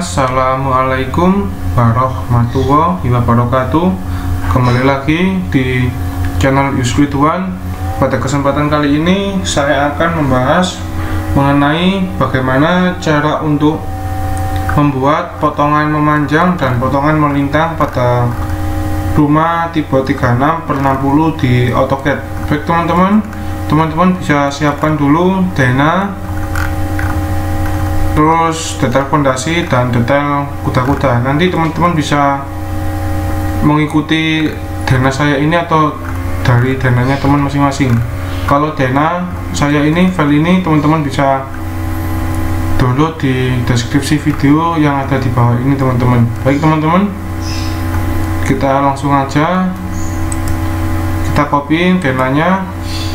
Assalamualaikum warahmatullahi wabarakatuh. Kembali lagi di channel Yusrituan. Pada kesempatan kali ini saya akan membahas mengenai bagaimana cara untuk membuat potongan memanjang dan potongan melintang pada rumah tipe 36/60 di AutoCAD. Baik teman-teman bisa siapkan dulu dena, terus detail fondasi dan detail kuda-kuda. Nanti teman-teman bisa mengikuti dena saya ini atau dari denanya teman masing-masing. Kalau dena saya ini, file ini teman-teman bisa download di deskripsi video yang ada di bawah ini teman-teman. Baik teman-teman, kita langsung aja kita copy denanya,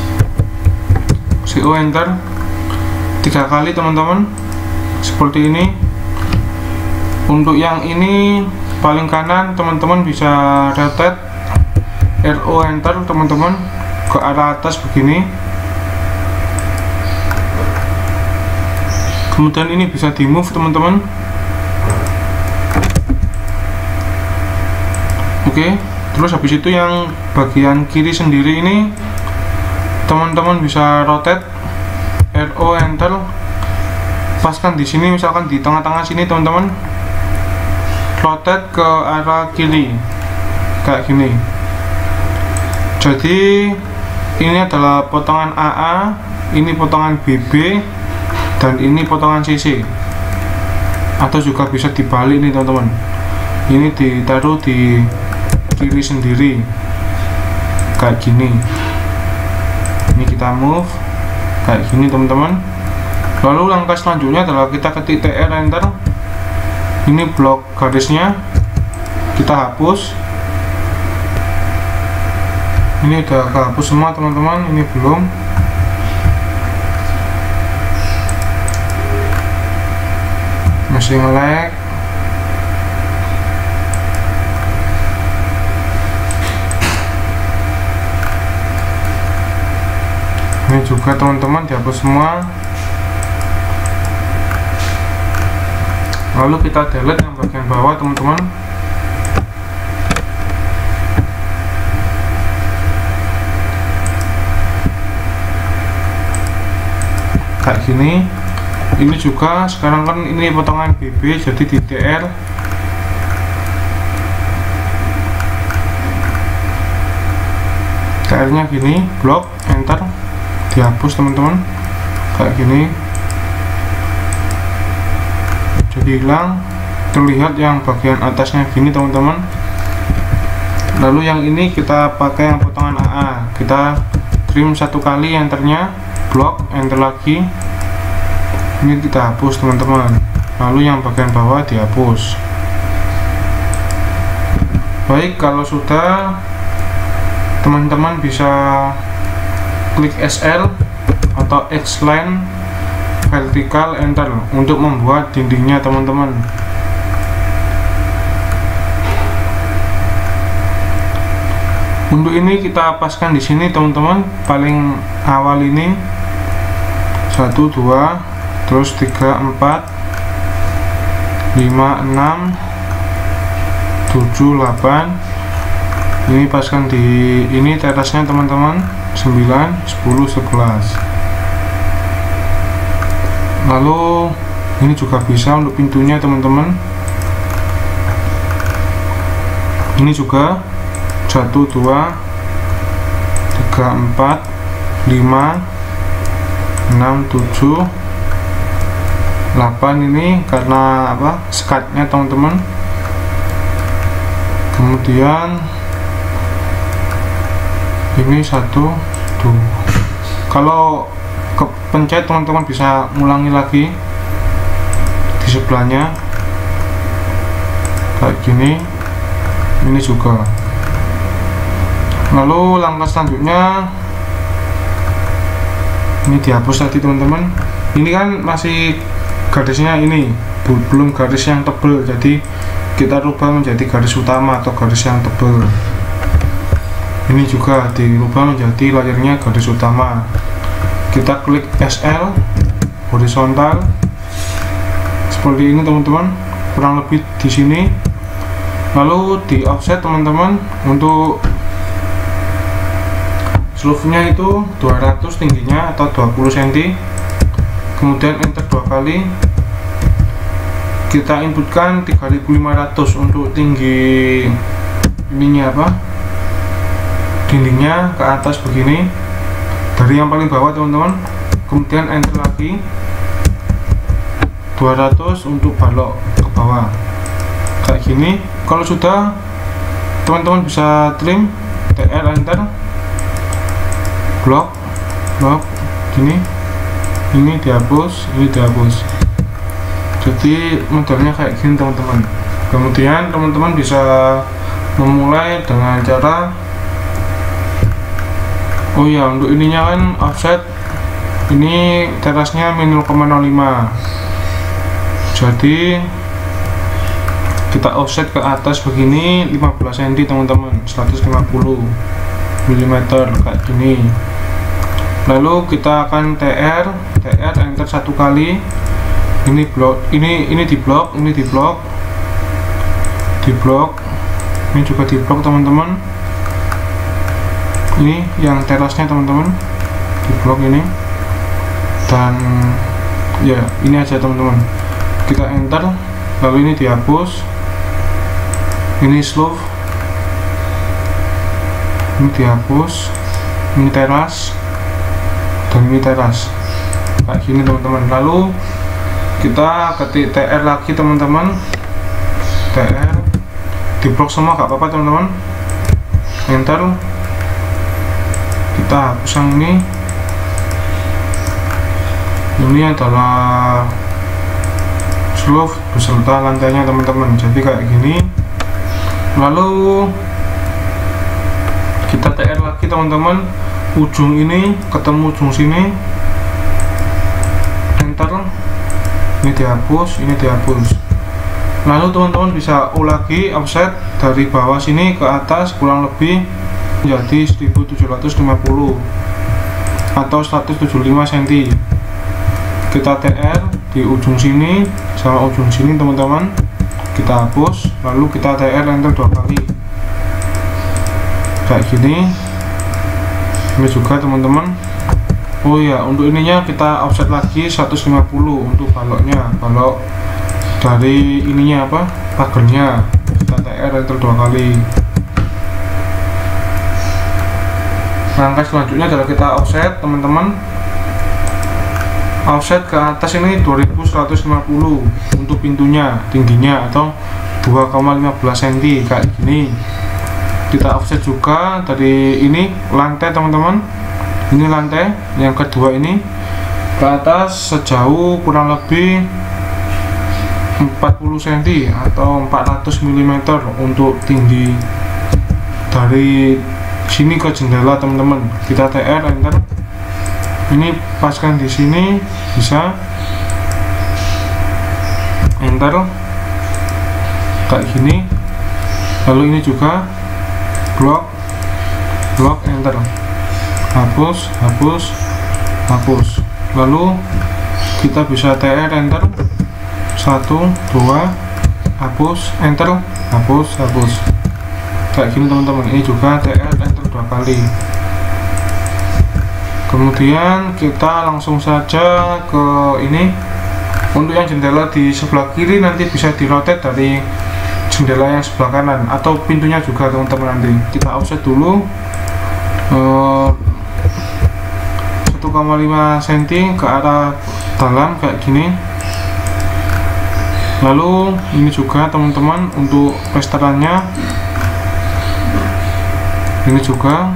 CO enter 3 kali teman-teman, seperti ini. Untuk yang ini paling kanan teman-teman bisa rotate, RO enter teman-teman ke arah atas begini. Kemudian ini bisa di move teman-teman. Oke, terus habis itu yang bagian kiri sendiri ini teman-teman bisa rotate, RO enter, paskan di sini, misalkan di tengah-tengah sini teman-teman, rotate ke arah kiri kayak gini. Jadi ini adalah potongan AA, ini potongan BB, dan ini potongan CC. Atau juga bisa dibalik nih teman-teman, ini ditaruh di kiri sendiri kayak gini. Ini kita move kayak gini teman-teman. Lalu langkah selanjutnya adalah kita ketik TR enter. Ini blok garisnya kita hapus. Ini udah kehapus semua teman-teman, ini belum. Masih nge-lag. Ini juga teman-teman dihapus semua. Lalu kita delete yang bagian bawah teman-teman. Kayak gini. Ini juga sekarang kan ini potongan BB, jadi di TR. TR nya gini, blok enter, dihapus teman-teman kayak gini. Jadi hilang, terlihat yang bagian atasnya gini teman-teman. Lalu yang ini kita pakai yang potongan AA, kita trim 1 kali, enternya, blok, enter lagi. Ini kita hapus teman-teman. Lalu yang bagian bawah dihapus. Baik, kalau sudah, teman-teman bisa klik SL atau X-line vertikal enter untuk membuat dindingnya teman-teman. Untuk ini kita paskan di sini teman-teman, paling awal ini 1 2 terus 3 4 5 6 7 8. Ini paskan di ini terasnya teman-teman, 9 10 11. Lalu ini juga bisa untuk pintunya teman-teman. Ini juga 1 2 3 4 5 6 7 8. Ini karena apa, skatnya teman-teman. Kemudian ini 1 2. Kalau kepencet teman-teman bisa ngulangi lagi di sebelahnya kayak gini. Ini juga. Lalu langkah selanjutnya ini dihapus tadi teman-teman. Ini kan masih garisnya, ini belum garis yang tebal, jadi kita rubah menjadi garis utama atau garis yang tebal. Ini juga dirubah menjadi layarnya garis utama. Kita klik SL horizontal seperti ini teman-teman. kurang lebih di sini. Lalu di offset teman-teman, untuk sleeve-nya itu 200 tingginya atau 20 cm. Kemudian enter 2 kali. Kita inputkan 3500 untuk tinggi ininya apa? Dindingnya ke atas begini. Dari yang paling bawah teman-teman. Kemudian enter lagi 200 untuk balok ke bawah. Kayak gini. Kalau sudah, teman-teman bisa trim, TR enter, blok gini, ini dihapus, ini dihapus. Jadi modelnya kayak gini teman-teman. Kemudian teman-teman bisa memulai dengan cara, oh ya, untuk ininya kan offset, ini terasnya min 0,05. Jadi kita offset ke atas begini 15 cm teman-teman, 150 mm kayak gini. Lalu kita akan TR enter 1 kali. Ini blok, ini di blok, ini di blok, ini juga di blok teman-teman. Ini yang terasnya teman-teman, di blok ini. Dan ya ini aja teman-teman. Kita enter, lalu ini dihapus. Ini sleeve, ini dihapus, ini teras, dan ini teras kayak gini teman-teman. Lalu kita ketik TR lagi teman-teman, TR di blok semua gak apa-apa teman-teman. Enter, kita hapus yang ini adalah sleeve beserta lantainya teman-teman. Jadi kayak gini. Lalu kita TR lagi teman-teman, ujung ini ketemu ujung sini, enter, ini dihapus, ini dihapus. Lalu teman-teman bisa lagi offset dari bawah sini ke atas kurang lebih menjadi 1750 atau 175 cm. Kita TR di ujung sini sama ujung sini teman-teman, kita hapus, lalu kita TR enter 2 kali kayak gini. Ini juga teman-teman. Oh ya, untuk ininya kita offset lagi 150 untuk baloknya, balok dari ininya apa, pagernya. Kita TR enter 2 kali. Langkah selanjutnya adalah kita offset teman-teman. Offset ke atas ini 2150 untuk pintunya, tingginya atau 2,15 cm kayak gini. Kita offset juga dari ini lantai teman-teman. Ini lantai yang kedua ini ke atas sejauh kurang lebih 40 cm atau 400 mm untuk tinggi dari sini ke jendela teman-teman. Kita TR enter. Ini paskan di sini, bisa enter kayak gini. Lalu ini juga blok enter, hapus. Lalu kita bisa TR enter 1 2, hapus, enter, hapus kayak gini teman-teman. Ini juga TR enter 2 kali. Kemudian kita langsung saja ke ini. Untuk yang jendela di sebelah kiri nanti bisa dirotate dari jendela yang sebelah kanan, atau pintunya juga teman-teman. Nanti kita offset dulu 1,5 cm ke arah dalam kayak gini. Lalu ini juga teman-teman untuk plesterannya, ini juga.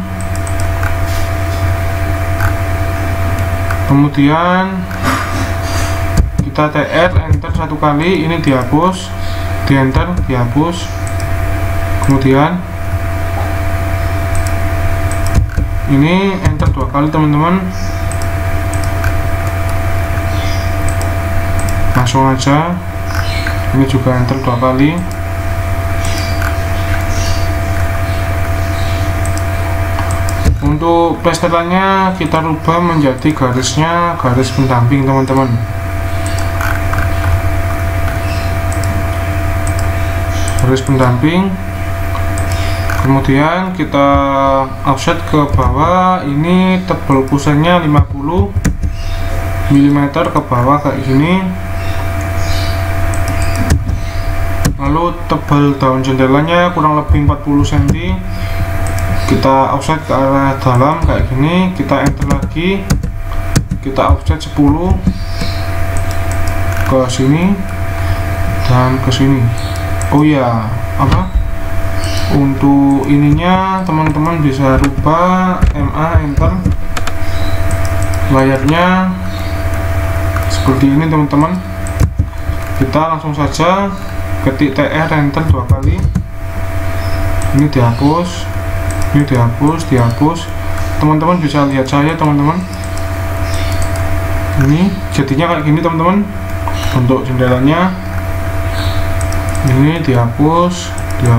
Kemudian kita TR enter 1 kali, ini dihapus, di enter, dihapus. Kemudian ini enter 2 kali teman-teman. Langsung aja. Ini juga enter 2 kali. Untuk plesterannya kita rubah menjadi garisnya garis pendamping teman-teman. garis pendamping. Kemudian kita offset ke bawah. Ini tebal kusennya 50 mm ke bawah kayak gini. Lalu tebal daun jendelanya kurang lebih 40 cm. Kita offset ke arah dalam kayak gini. Kita enter lagi. Kita offset 10 ke sini dan ke sini. Oh ya, untuk ininya teman-teman bisa rubah MA enter. Layarnya seperti ini teman-teman. Kita langsung saja ketik TR enter 2 kali. Ini dihapus, ini dihapus. Teman-teman bisa lihat saya teman-teman. Ini jadinya kayak gini teman-teman. Untuk jendelanya ini dihapus.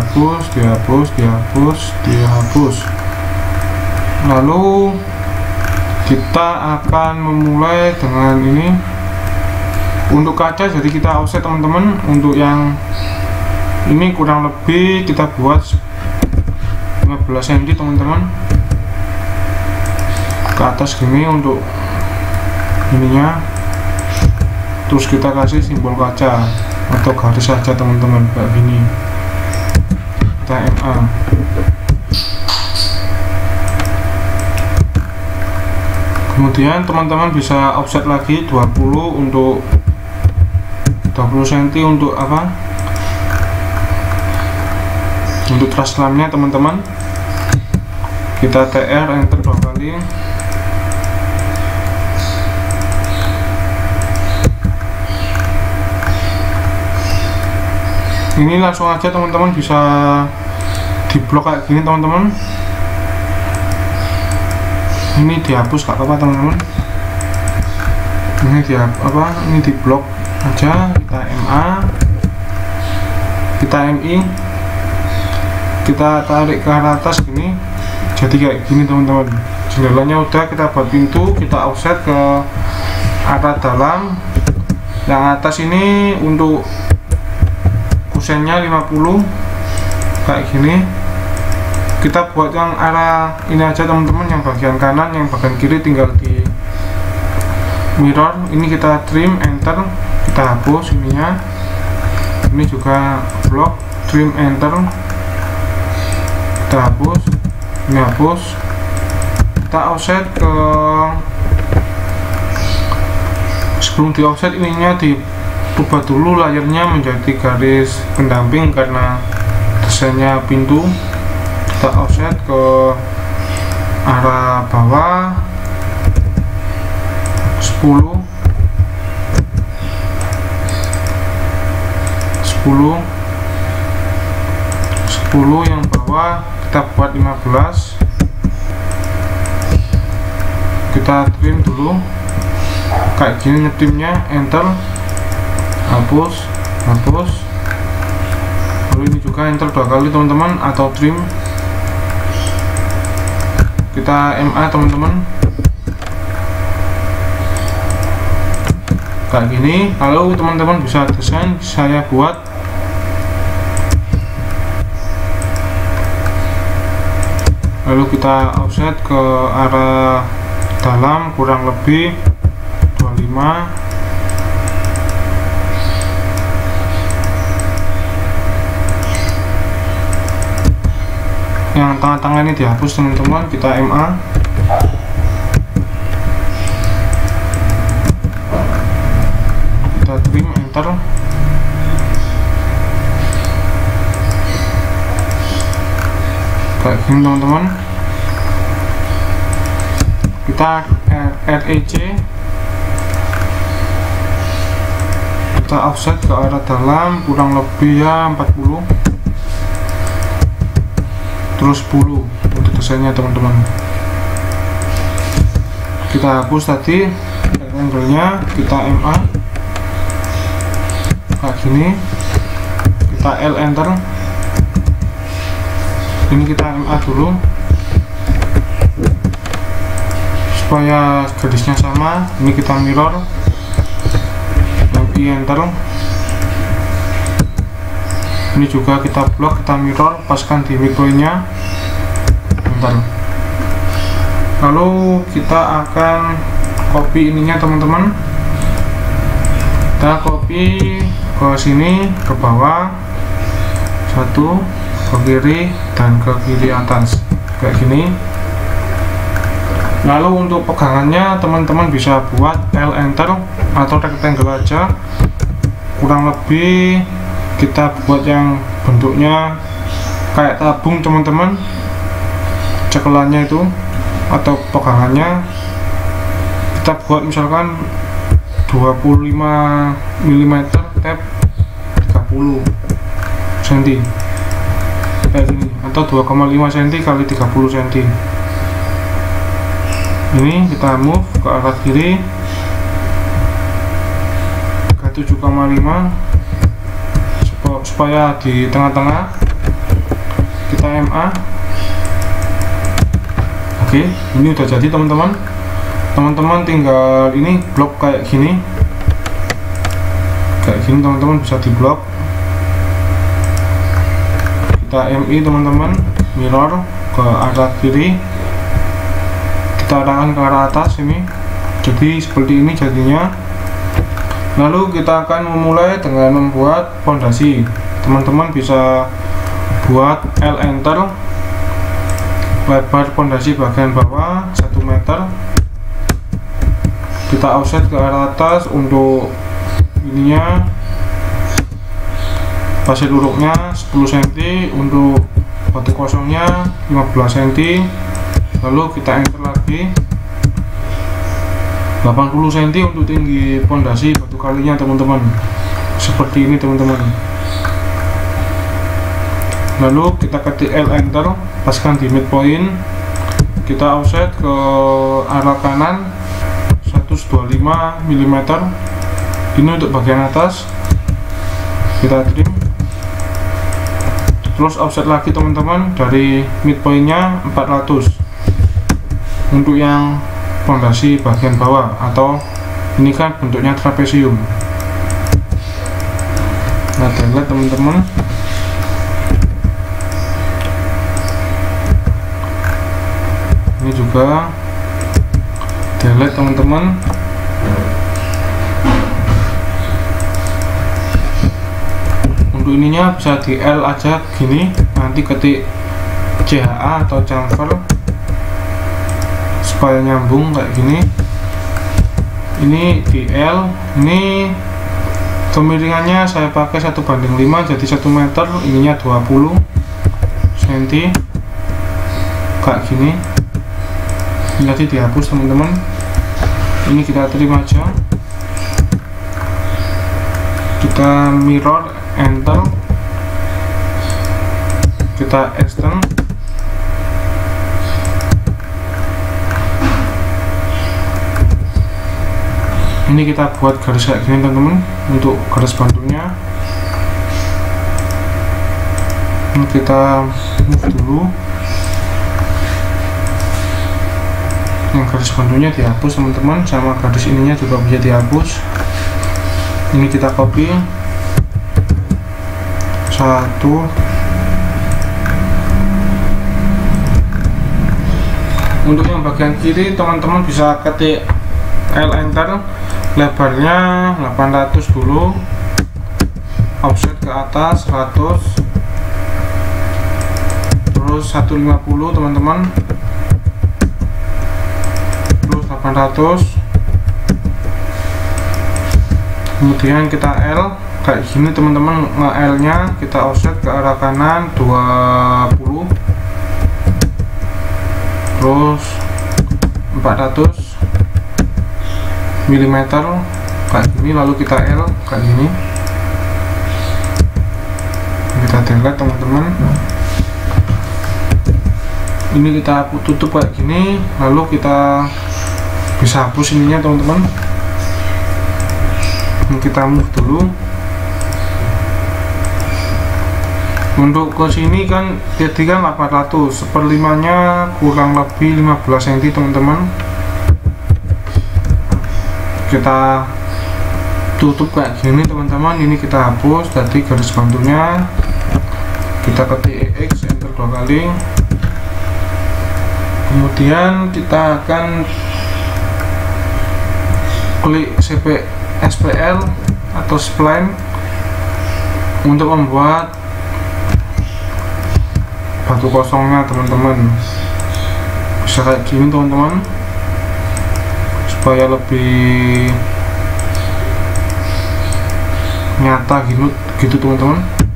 Lalu kita akan memulai dengan ini. Untuk kaca jadi kita offset teman-teman. Untuk yang ini kurang lebih kita buat 15 cm teman-teman ke atas gini untuk ininya. Terus kita kasih simbol kaca atau garis saja teman-teman kayak gini. Kita MA. Kemudian teman-teman bisa offset lagi 20 untuk 20 cm untuk untuk truss lampnya teman-teman. Kita TR enter 2 kali. Ini langsung aja teman-teman bisa diblok kayak gini teman-teman. Ini dihapus gak apa-apa teman-teman. Ini ini diblok aja. Kita MA, kita MI, kita tarik ke arah atas gini. Jadi kayak gini teman-teman. Jendelanya udah kita buat pintu. Kita offset ke arah dalam. Yang atas ini untuk kusennya 50 kayak gini. Kita buat yang arah ini aja teman-teman, yang bagian kanan, yang bagian kiri tinggal di mirror. Ini kita trim enter, kita hapus ininya. Ini juga blok, trim enter, kita hapus, ini hapus. Kita offset ke, sebelum di offset ininya dirubah dulu layarnya menjadi garis pendamping karena desainnya pintu. Kita offset ke arah bawah 10 yang bawah kita buat 15. Kita trim dulu kayak gini, ngetimnya enter, hapus. Lalu ini juga enter 2 kali teman-teman, atau trim. Kita MA teman-teman kayak gini. Lalu teman-teman bisa desain, saya buat. Lalu kita offset ke arah dalam kurang lebih 25. Yang tengah-tengah ini dihapus teman-teman. Kita MA, kita trim enter. Kayak gini teman-teman. Kita REC, kita offset ke arah dalam kurang lebih ya 40, terus 10 untuk desainnya teman-teman. Kita hapus tadi angle-nya, kita MA kayak gini. Kita L enter. Ini kita MA dulu supaya garisnya sama. Ini kita mirror, MI enter. Ini juga kita blok, kita mirror, paskan di midpointnya. Bentar. Lalu kita akan copy ininya teman-teman. Kita copy ke sini, ke bawah, satu ke kiri dan ke kiri atas kayak gini. Lalu untuk pegangannya teman-teman bisa buat L enter atau rectangle aja, kurang lebih kita buat yang bentuknya kayak tabung teman-teman, cekelannya itu atau pegangannya kita buat misalkan 25 mm tap 30 cm kayak gini, atau 2,5 cm kali 30 cm. Ini kita move ke arah kiri 37,5 supaya di tengah-tengah kita MA. Oke, ini udah jadi teman-teman. Teman-teman tinggal ini blok kayak gini teman-teman, bisa di blok. Kita MI teman-teman, mirror ke arah kiri, kita arahkan ke arah atas ini, jadi seperti ini jadinya. Lalu kita akan memulai dengan membuat fondasi. Teman-teman bisa buat L enter, lebar fondasi bagian bawah 1 meter, kita offset ke arah atas untuk ininya, pasir luruknya 10 cm, untuk batu kosongnya 15 cm. Lalu kita enter lagi 80 cm untuk tinggi fondasi batu kalinya teman-teman, seperti ini teman-teman. Lalu kita ketik L enter, paskan di midpoint, kita offset ke arah kanan 125 mm. Ini untuk bagian atas, kita trim, terus offset lagi teman-teman dari midpointnya 400 untuk yang fondasi bagian bawah, atau ini kan bentuknya trapesium. Nah, delete teman-teman. Ini juga delete teman-teman. Untuk ininya bisa di L aja gini, nanti ketik CHA atau chamfer supaya nyambung kayak gini. Ini di L, ini kemiringannya saya pakai 1:5, jadi 1 meter, ininya 20 cm kayak gini. Ini tadi dihapus teman-teman. Ini kita terima aja, kita mirror, enter, kita extend. Ini kita buat garis kayak gini teman-teman untuk garis bantunya. Ini kita move dulu, yang garis bantunya dihapus teman-teman, sama garis ininya juga bisa dihapus. Ini kita copy satu. Untuk yang bagian kiri teman-teman bisa ketik L enter, lebarnya 800 dulu, offset ke atas 100, terus 150 teman-teman, terus 800, kemudian kita L kayak gini teman-teman. Nge-L nya kita offset ke arah kanan 20, terus 400 mm kayak gini. Lalu kita L kayak gini, kita delete teman-teman. Ini kita tutup kayak gini, lalu kita bisa hapus ininya teman-teman. Kita move dulu. Untuk ke sini kan jadi kan 800, 1/5-nya kurang lebih 15 cm teman-teman. Kita tutup kayak gini teman-teman. Ini kita hapus, jadi garis bantunya kita ketik EX, enter 2 kali. Kemudian kita akan klik SPL atau spline untuk membuat batu kosongnya teman-teman. Bisa kayak gini teman-teman, supaya lebih nyata gitu teman-teman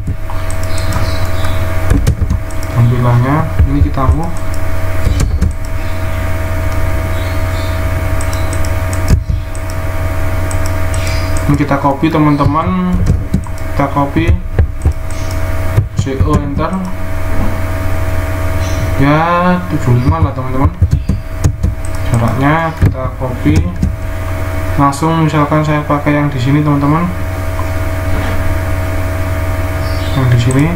tampilannya. Ini kita move, ini kita copy teman-teman, kita copy, CO enter ya 75 lah teman-teman jaraknya. Kita copy langsung, misalkan saya pakai yang di sini teman-teman, yang di sini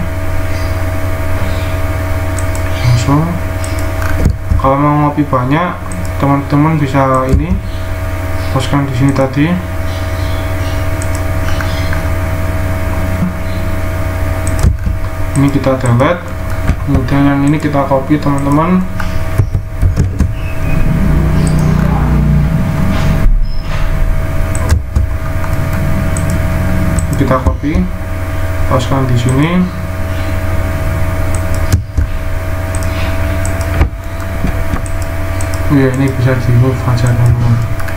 langsung. Kalau mau ngopi banyak teman-teman bisa ini poskan di sini tadi. Ini kita delete, kemudian yang ini kita copy teman-teman. Kita copy, paskan di sini. Ya ini bisa di move aja teman-teman,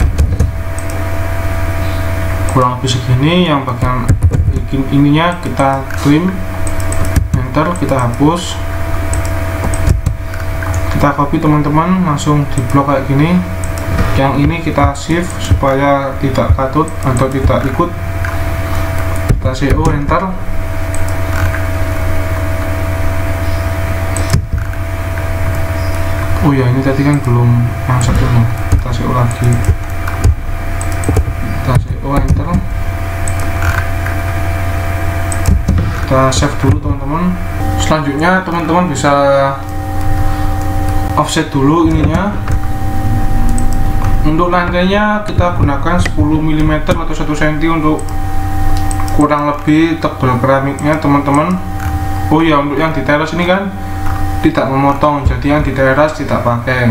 kurang lebih segini. Yang bagian ininya kita trim, enter, kita hapus, kita copy teman-teman, langsung di blok kayak gini. Yang ini kita shift supaya tidak katut atau tidak ikut, kita CO enter. Oh ya, ini tadi kan belum yang satunya, kita CO lagi, kita CO enter, kita save dulu teman-teman. Selanjutnya teman-teman bisa offset dulu ininya. Untuk lantainya kita gunakan 10 mm atau 1 cm untuk kurang lebih tebal keramiknya teman-teman. Oh ya, untuk yang di teras ini kan tidak memotong, jadi yang di teras tidak pakai.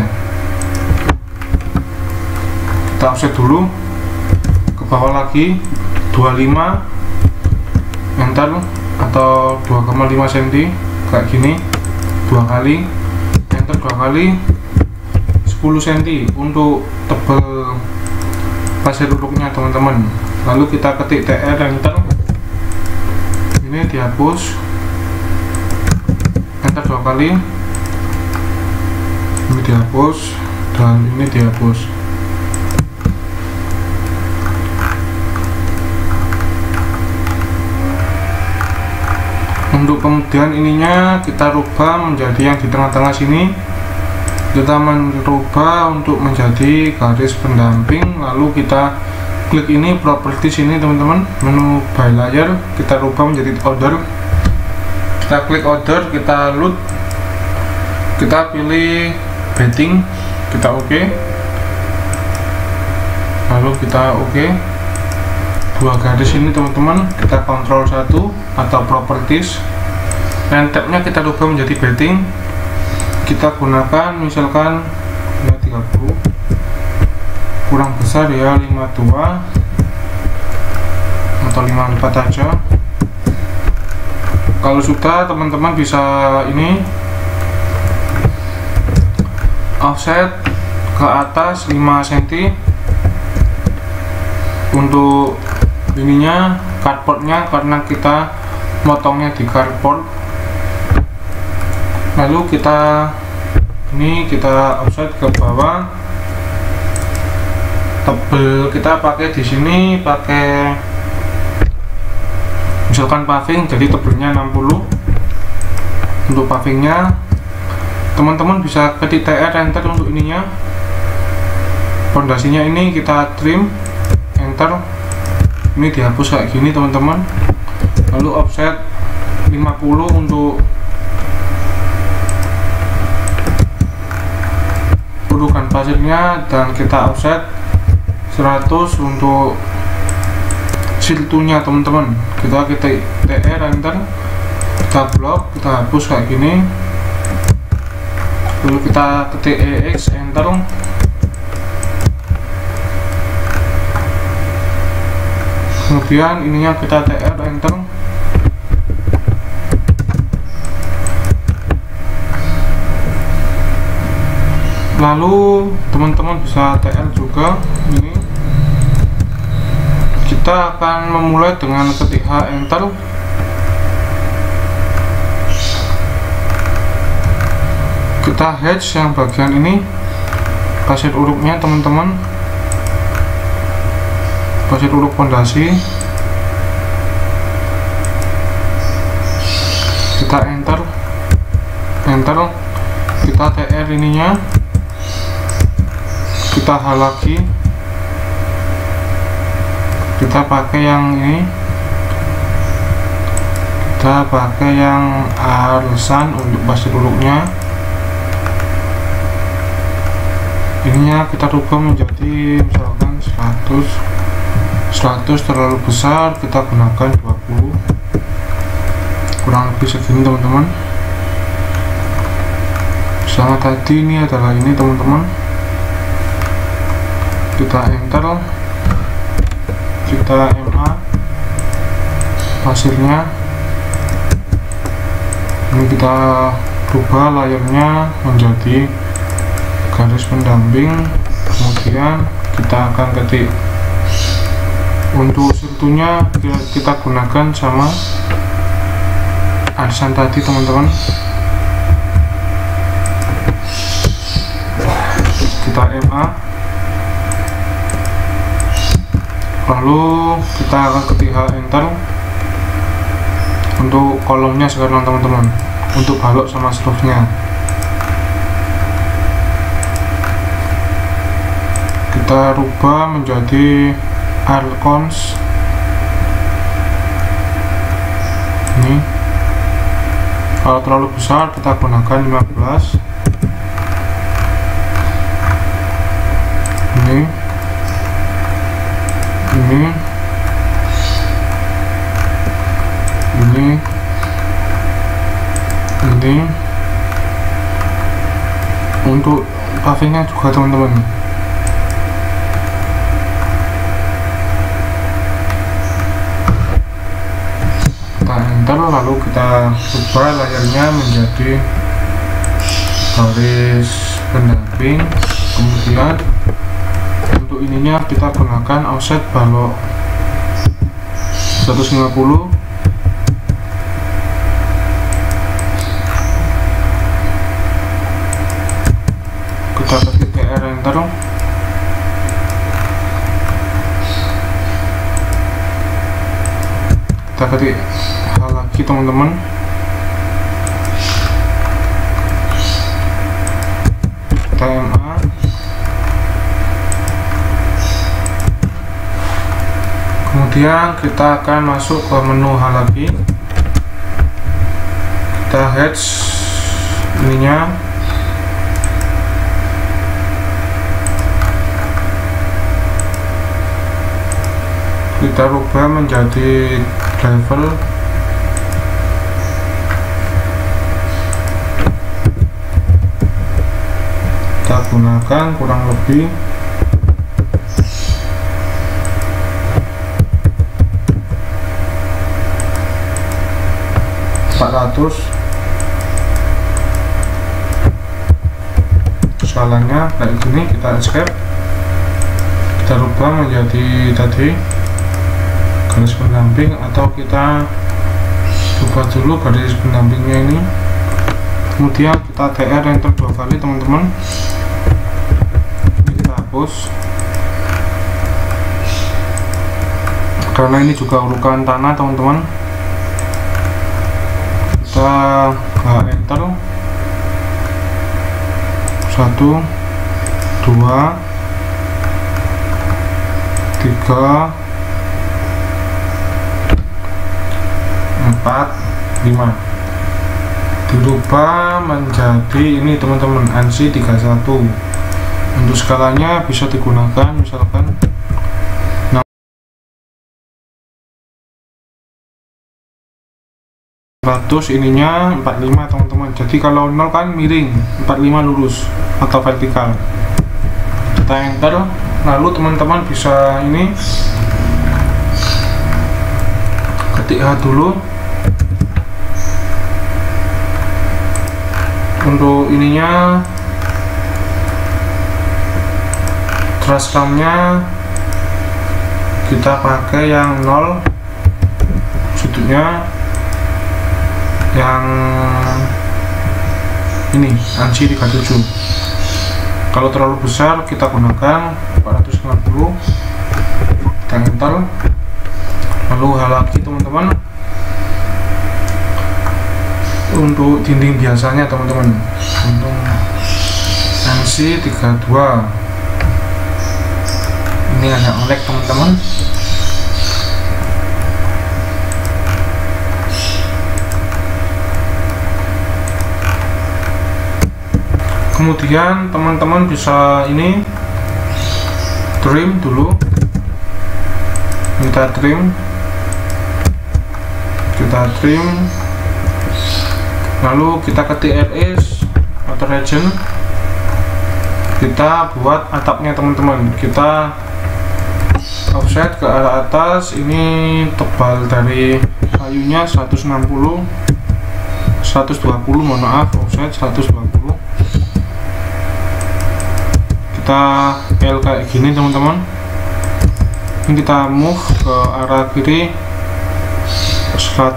Kita offset dulu ke bawah lagi 25, enter, atau 2,5 cm kayak gini, 2 kali, enter 2 kali, 10 cm untuk tebal pasir ruruknya teman-teman. Lalu kita ketik TR, enter, ini dihapus, enter 2 kali, ini dihapus, dan ini dihapus. Untuk kemudian ininya kita rubah menjadi yang di tengah-tengah sini, kita merubah untuk menjadi garis pendamping. Lalu kita klik ini properties ini teman-teman, menu by layer, kita rubah menjadi order. Kita klik order, kita load, kita pilih bedding, kita oke, lalu kita oke. Dua garis ini teman-teman, kita kontrol 1 atau properties, dan tabnya kita rubah menjadi bedding. Kita gunakan misalkan ya 30, kurang besar ya 52 atau 54 aja. Kalau sudah teman-teman bisa ini offset ke atas 5 cm untuk ininya cardboardnya, karena kita motongnya di cardboard. Lalu kita ini kita offset ke bawah, tebel kita pakai di sini pakai misalkan paving, jadi tebelnya 60. Untuk pavingnya teman-teman bisa ketik TR, enter untuk ininya. Pondasinya ini kita trim, enter, ini dihapus kayak gini teman-teman. Lalu offset 50 untuk urukan pasirnya, dan kita offset 100 untuk siltunya teman-teman. Kita TR, enter, kita blok, kita hapus kayak gini, lalu kita ketik EX, enter, kemudian ininya kita TR, enter, lalu teman-teman bisa TR juga. Ini kita akan memulai dengan ketik H, enter, kita hatch yang bagian ini, pasir urupnya teman-teman, pasir urup fondasi, kita enter, kita TR ininya, kita H lagi, kita pakai yang ini, kita pakai yang arisan untuk pasir urupnya. Ininya kita rubah menjadi misalkan 100 terlalu besar, kita gunakan 20, kurang lebih segini teman-teman. Sama tadi ini adalah ini teman-teman, kita enter, kita MA hasilnya, ini kita rubah layarnya menjadi garis pendamping, kemudian kita akan ketik untuk sirtunya kita gunakan sama arisan tadi teman-teman, kita MA, lalu kita akan ketik H, enter, untuk kolomnya sekarang teman-teman, untuk balok sama struknya kita rubah menjadi Alcons. Ini kalau terlalu besar kita gunakan 15. Ini untuk pavingnya juga teman-teman. Kita enter, lalu kita ubah layarnya menjadi garis pendamping, kemudian untuk ininya kita gunakan offset balok 150, kita ketik TR, enter, kita ketik H lagi teman-teman, kita MA, kemudian kita akan masuk ke menu H lagi, kita hatch ininya, kita rubah menjadi level, kita gunakan kurang lebih 400 skalanya kayak gini. Kita escape, kita rubah menjadi tadi garis pendamping, atau kita coba dulu garis pendampingnya ini, kemudian kita TR, enter 2 kali teman-teman. Ini kita hapus karena ini juga urukan tanah teman-teman. Kita enter 1 2 3 4 5, dirubah menjadi ini teman-teman, ANSI 31. Untuk skalanya bisa digunakan misalkan 100 ininya 45 teman-teman. Jadi kalau 0 kan miring, 45 lurus atau vertikal. Kita enter, lalu teman-teman bisa ini ketik H dulu. Untuk ininya trace RAM-nya kita pakai yang 0, sudutnya yang ini ANSI 37. Kalau terlalu besar kita gunakan 450. Kita enter, lalu H lagi teman-teman. Untuk dinding biasanya teman-teman, untuk ANSI 32 ini agak melek teman-teman. Kemudian teman-teman bisa ini trim dulu, kita trim, lalu kita ketik RS atau region, kita buat atapnya teman-teman. Kita offset ke arah atas, ini tebal dari kayunya 160, 120, mohon maaf, offset 120. Kita L kayak gini teman-teman. Ini kita move ke arah kiri 100,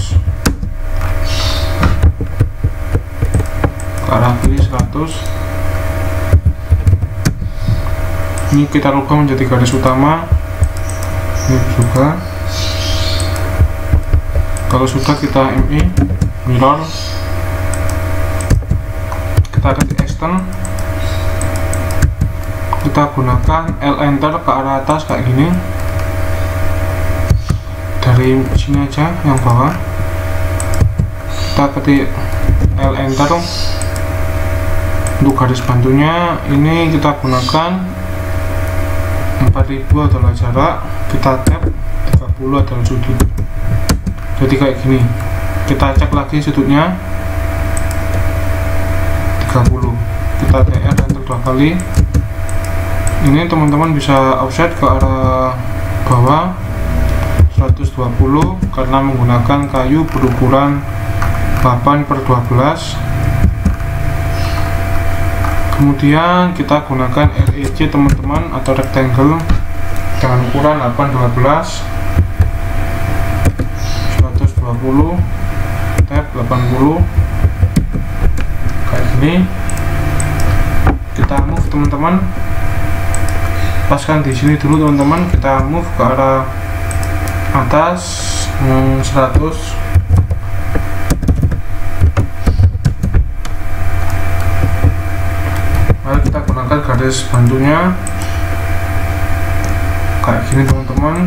ke arah kiri 100. Ini kita rubah menjadi garis utama. Ini juga. Kalau sudah kita MI mirror, kita ketik extend, kita gunakan L enter ke arah atas kayak gini. Dari sini aja yang bawah kita ketik L enter. Untuk garis bantunya ini kita gunakan 4000 adalah jarak, kita tab 30 adalah sudut. Jadi kayak gini. Kita cek lagi sudutnya 30, kita TR enter 2 kali. Ini teman-teman bisa offset ke arah bawah 120 karena menggunakan kayu berukuran 8/12. Kemudian kita gunakan REC teman-teman atau rectangle dengan ukuran 8/12, 120, tab 80 kayak gini. Kita move teman-teman, paskan di sini dulu teman-teman. Kita move ke arah atas 100. Lalu kita gunakan garis bantunya kayak gini teman-teman.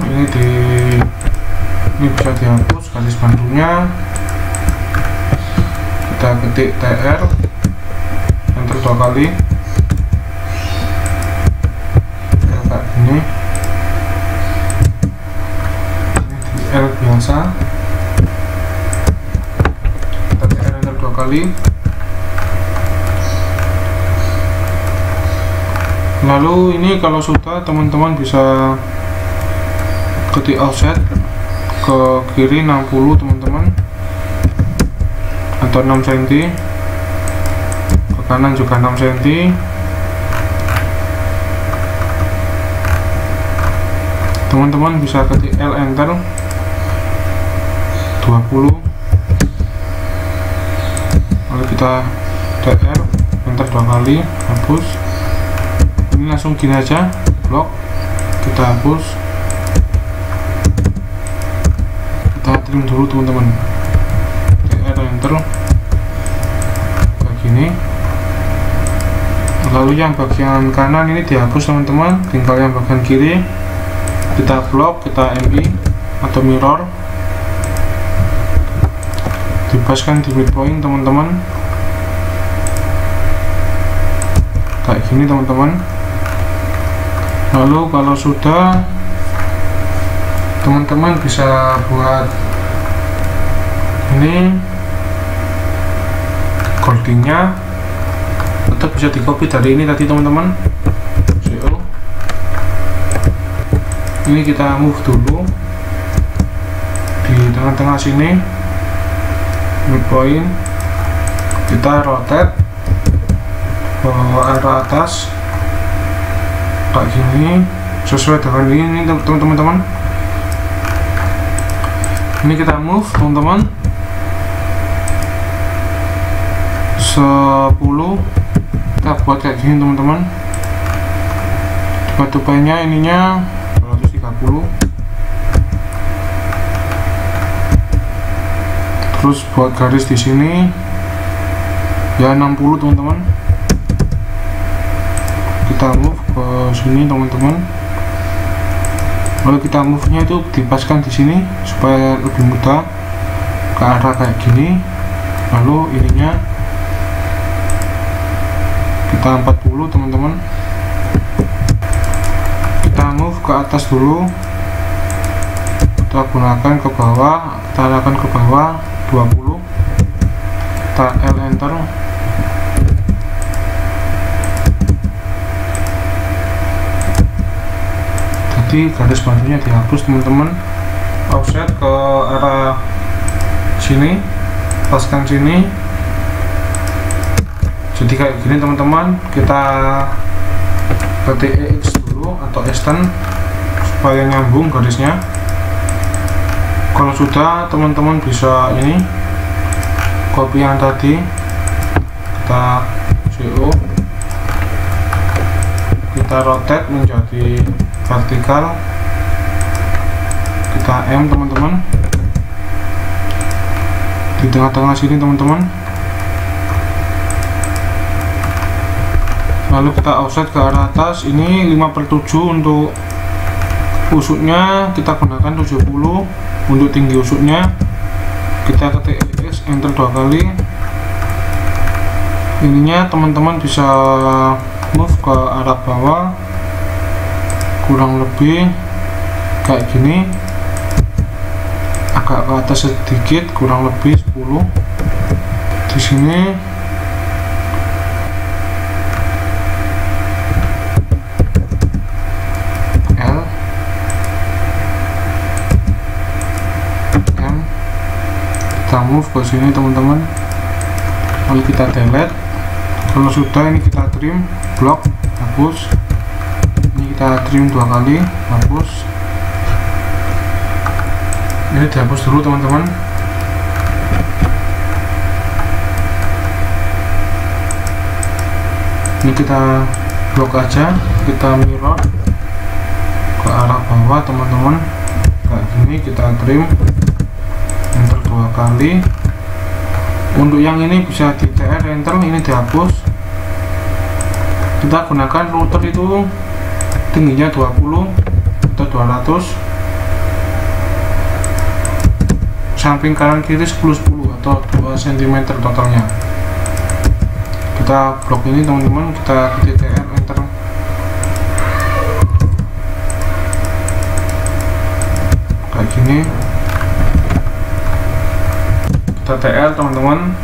Ini bisa dihapus garis bantunya. Kita ketik TR enter 2 kali. Ini L biasa, kita TR enter 2 kali. Lalu ini kalau sudah teman-teman bisa ketik offset ke kiri 60 teman-teman, atau 6 cm, ke kanan juga 6 cm. Teman-teman bisa ketik L enter 20, lalu kita TR enter 2 kali, hapus. Ini langsung gini aja, blok, kita hapus. Kita trim dulu teman-teman, TR enter kayak gini. Lalu yang bagian kanan ini dihapus teman-teman, tinggal yang bagian kiri kita blok, kita MI atau mirror, dipaskan di midpoint teman-teman kayak gini teman-teman. Lalu kalau sudah, teman-teman bisa buat Ini goldingnya tetap bisa di copy dari ini tadi teman-teman. Ini kita move dulu di tengah-tengah sini, midpoint, kita rotate ke arah atas kayak gini sesuai dengan ini teman-teman. Ini kita move teman-teman 10, kita buat kayak gini teman-teman. Tupainya ininya 230, terus buat garis di sini ya 60 teman-teman. Kita move ke sini teman-teman, lalu kita move nya itu dipaskan di sini supaya lebih mudah ke arah kayak gini. Lalu ininya kita 40 teman-teman. Kita move ke atas dulu, kita gunakan ke bawah, kita arahkan ke bawah 20, kita L enter. Jadi garis bantunya dihapus teman-teman. Offset ke arah sini, paskan sini, jadi kayak gini teman-teman. Kita ketik EX dulu atau extend supaya nyambung garisnya. Kalau sudah, teman-teman bisa ini copy yang tadi, kita CO, kita rotate menjadi vertikal, kita M teman-teman di tengah-tengah sini teman-teman. Lalu kita offset ke arah atas, ini 5/7 untuk usutnya, kita gunakan 70 untuk tinggi usutnya. Kita ketik EX, enter 2 kali. Ininya teman-teman bisa move ke arah bawah kurang lebih kayak gini, agak ke atas sedikit, kurang lebih 10 di sini. Kita move ke sini teman-teman, lalu kita delete. Kalau sudah, ini kita trim, blok, hapus. Ini kita trim 2 kali, hapus. Ini dihapus dulu teman-teman. Ini kita blok aja, kita mirror ke arah bawah teman-teman kayak gini. Kita trim, enter 2 kali. Untuk yang ini bisa di TR, enter, ini dihapus. Kita gunakan router itu tingginya 20 atau 200, samping kanan kiri 10-10 atau 2 cm totalnya. Kita blok ini teman-teman, kita ketik TR, enter, kayak gini. Kita TL teman-teman.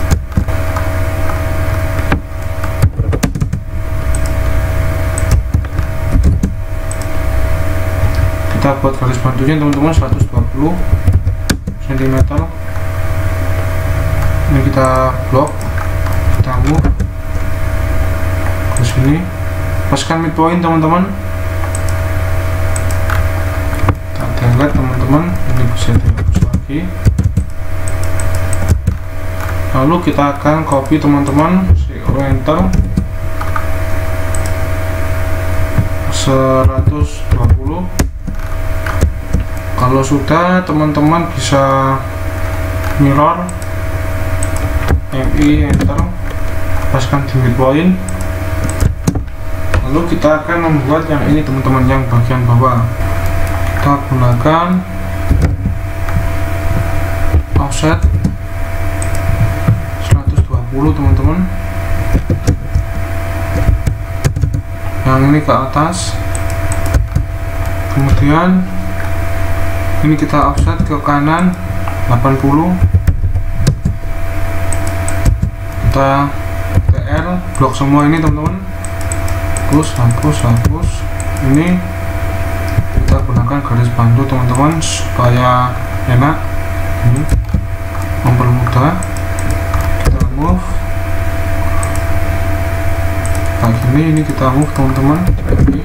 Kita buat garis bantunya teman-teman 120 cm. Ini kita blok, kita move ke sini, paskan midpoint teman-teman. Kita delete teman-teman, ini bisa dihapus lagi. Lalu kita akan copy teman-teman, CO, enter 120. Kalau sudah, teman-teman bisa mirror, MI, enter, paskan di midpoint. Lalu kita akan membuat yang ini teman-teman, yang bagian bawah. Kita gunakan offset 120 teman-teman. Yang ini ke atas, kemudian ini kita offset ke kanan 80, kita TR blok semua ini teman-teman, hapus. Ini kita gunakan garis bantu teman-teman supaya enak, ini mempermudah. Kita move kayak gini, ini kita move teman-teman kayak gini.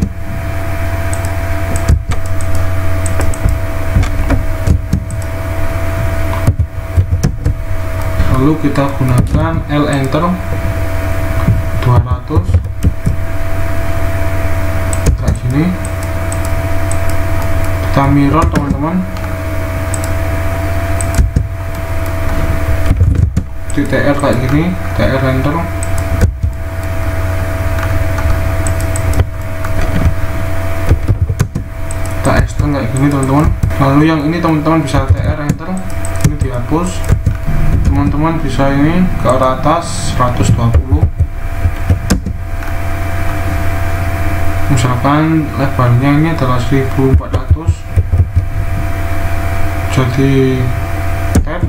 Lalu kita gunakan L enter 200 kayak gini. Kita mirror teman-teman di TR kayak gini, TR enter. Kita extend kayak gini teman-teman. Lalu yang ini teman-teman bisa TR enter, ini dihapus. Teman-teman bisa ini ke arah atas 120, misalkan lebarnya ini adalah 1400, jadi tab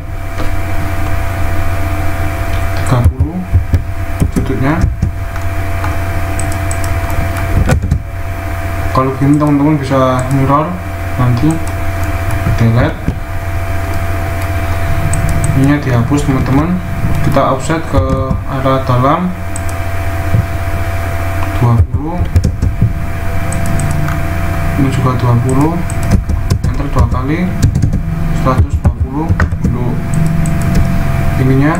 30 sudutnya. Kalau gini teman-teman bisa mirror, nanti delete, ininya dihapus teman-teman. Kita offset ke arah dalam 20, ini juga 20, enter 2 kali 120 untuk ininya.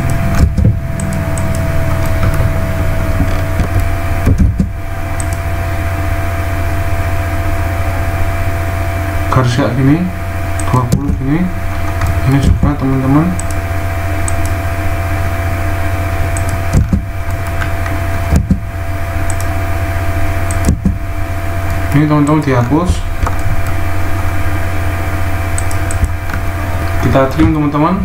Garis kayak gini 20 gini, ini juga teman-teman. Ini teman-teman dihapus, kita trim teman-teman.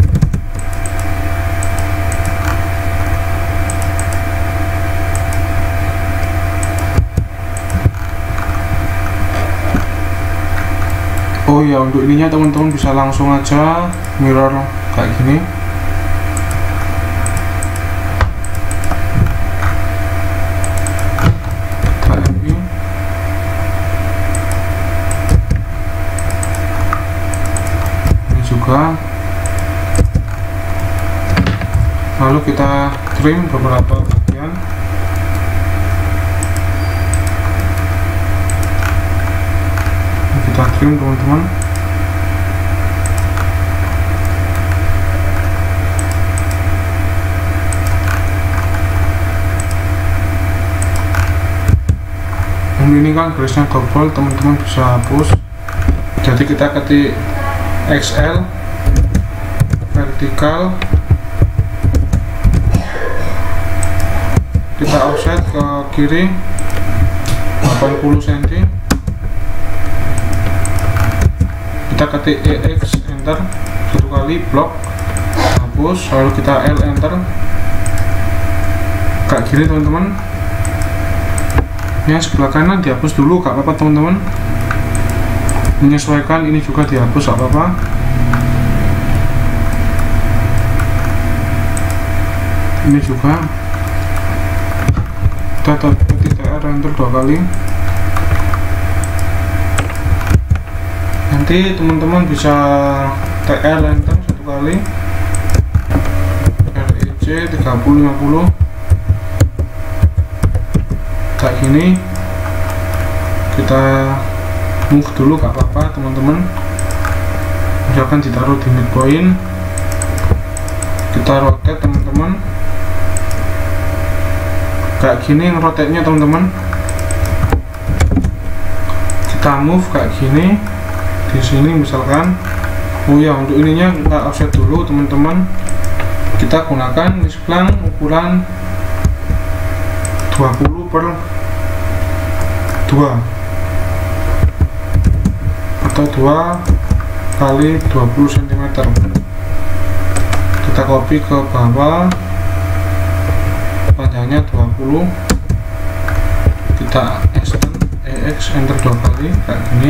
Oh ya, untuk ininya teman-teman bisa langsung aja mirror kayak gini. Ini juga. Lalu kita trim beberapa bagian. Kita trim teman-teman. Ini kan garisnya double, teman-teman bisa hapus. Jadi kita ketik XL vertikal, kita offset ke kiri 80 cm. Kita ketik EX enter 1 kali, blok, hapus. Lalu kita L enter kayak gini teman-teman. Yang sebelah kanan dihapus dulu, gak apa-apa teman-teman. Menyesuaikan, ini juga dihapus, gak apa-apa. Ini juga kita ketik TR enter 2 kali. Nanti teman-teman bisa TR enter 1 kali, REC 30-50 kayak gini. Kita move dulu, gak apa-apa teman-teman. Misalkan ditaruh di midpoint, kita rotate teman-teman kayak gini. Ngerotate-nya teman-teman, kita move kayak gini di sini misalkan. Oh ya, untuk ininya kita offset dulu teman-teman. Kita gunakan misplang ukuran 20/2 atau 2 kali 20 cm. Kita copy ke bawah, panjangnya 20, kita extend EX enter 2 kali kayak gini.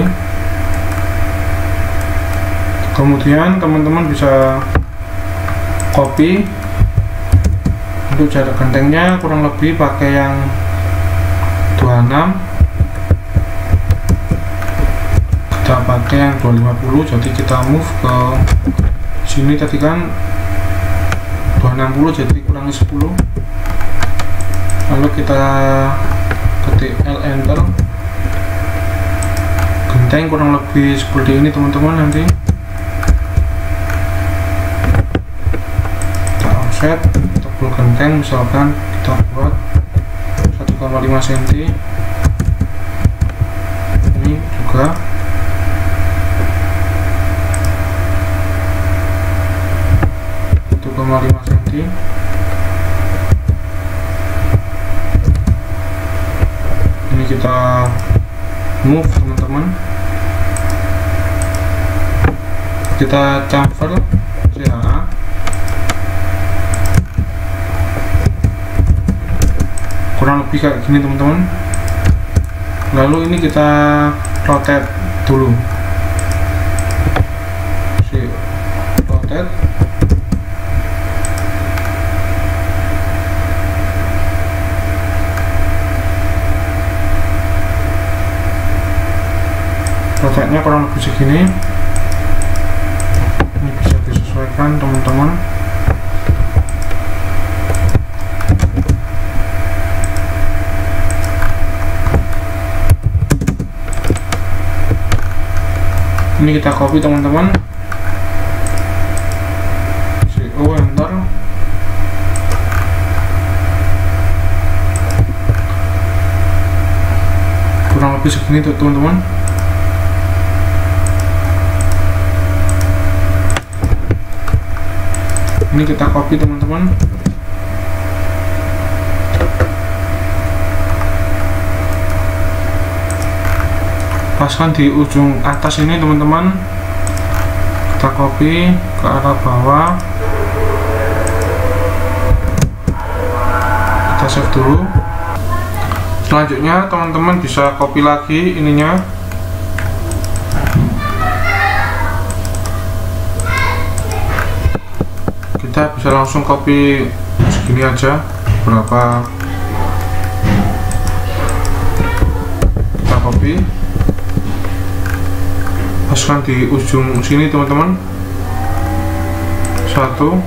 Kemudian teman-teman bisa copy Untuk jarak gentengnya kurang lebih pakai yang 26, kita pakai yang 250, jadi kita move ke sini. Tadi kan 260, jadi kurangi 10, lalu kita ketik L enter. Genteng kurang lebih seperti ini teman-teman. Nanti kita offset tebal genteng, misalkan kita buat 1,5 cm. Ini juga 1,5 cm. Ini kita move teman-teman, kita chamfer CA, kurang lebih kayak gini teman-teman. Lalu ini kita rotate dulu, rotate. Rotate-nya kurang lebih segini. Ini bisa disesuaikan teman-teman. Ini kita copy teman-teman, CO enter. Kurang lebih segini tuh teman-teman. Ini kita copy teman-teman. Paskan di ujung atas ini teman-teman. Kita copy ke arah bawah. Kita save dulu. Selanjutnya teman-teman bisa copy lagi ininya. Kita bisa langsung copy segini aja, berapa kita copy, paskan di ujung sini teman-teman. 1, 2,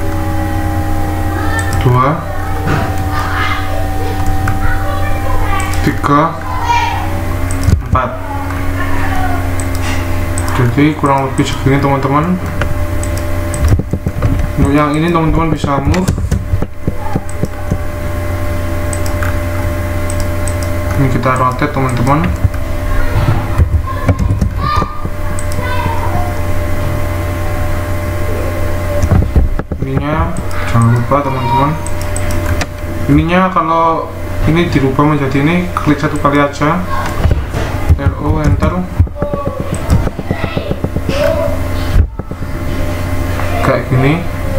3, 4. Jadi kurang lebih segini teman-teman. Untuk yang ini teman-teman bisa move. Ini kita rotate teman-teman. Ininya jangan lupa teman-teman. Ininya kalau ini dirubah menjadi ini, klik satu kali aja, RO enter. Kayak gini.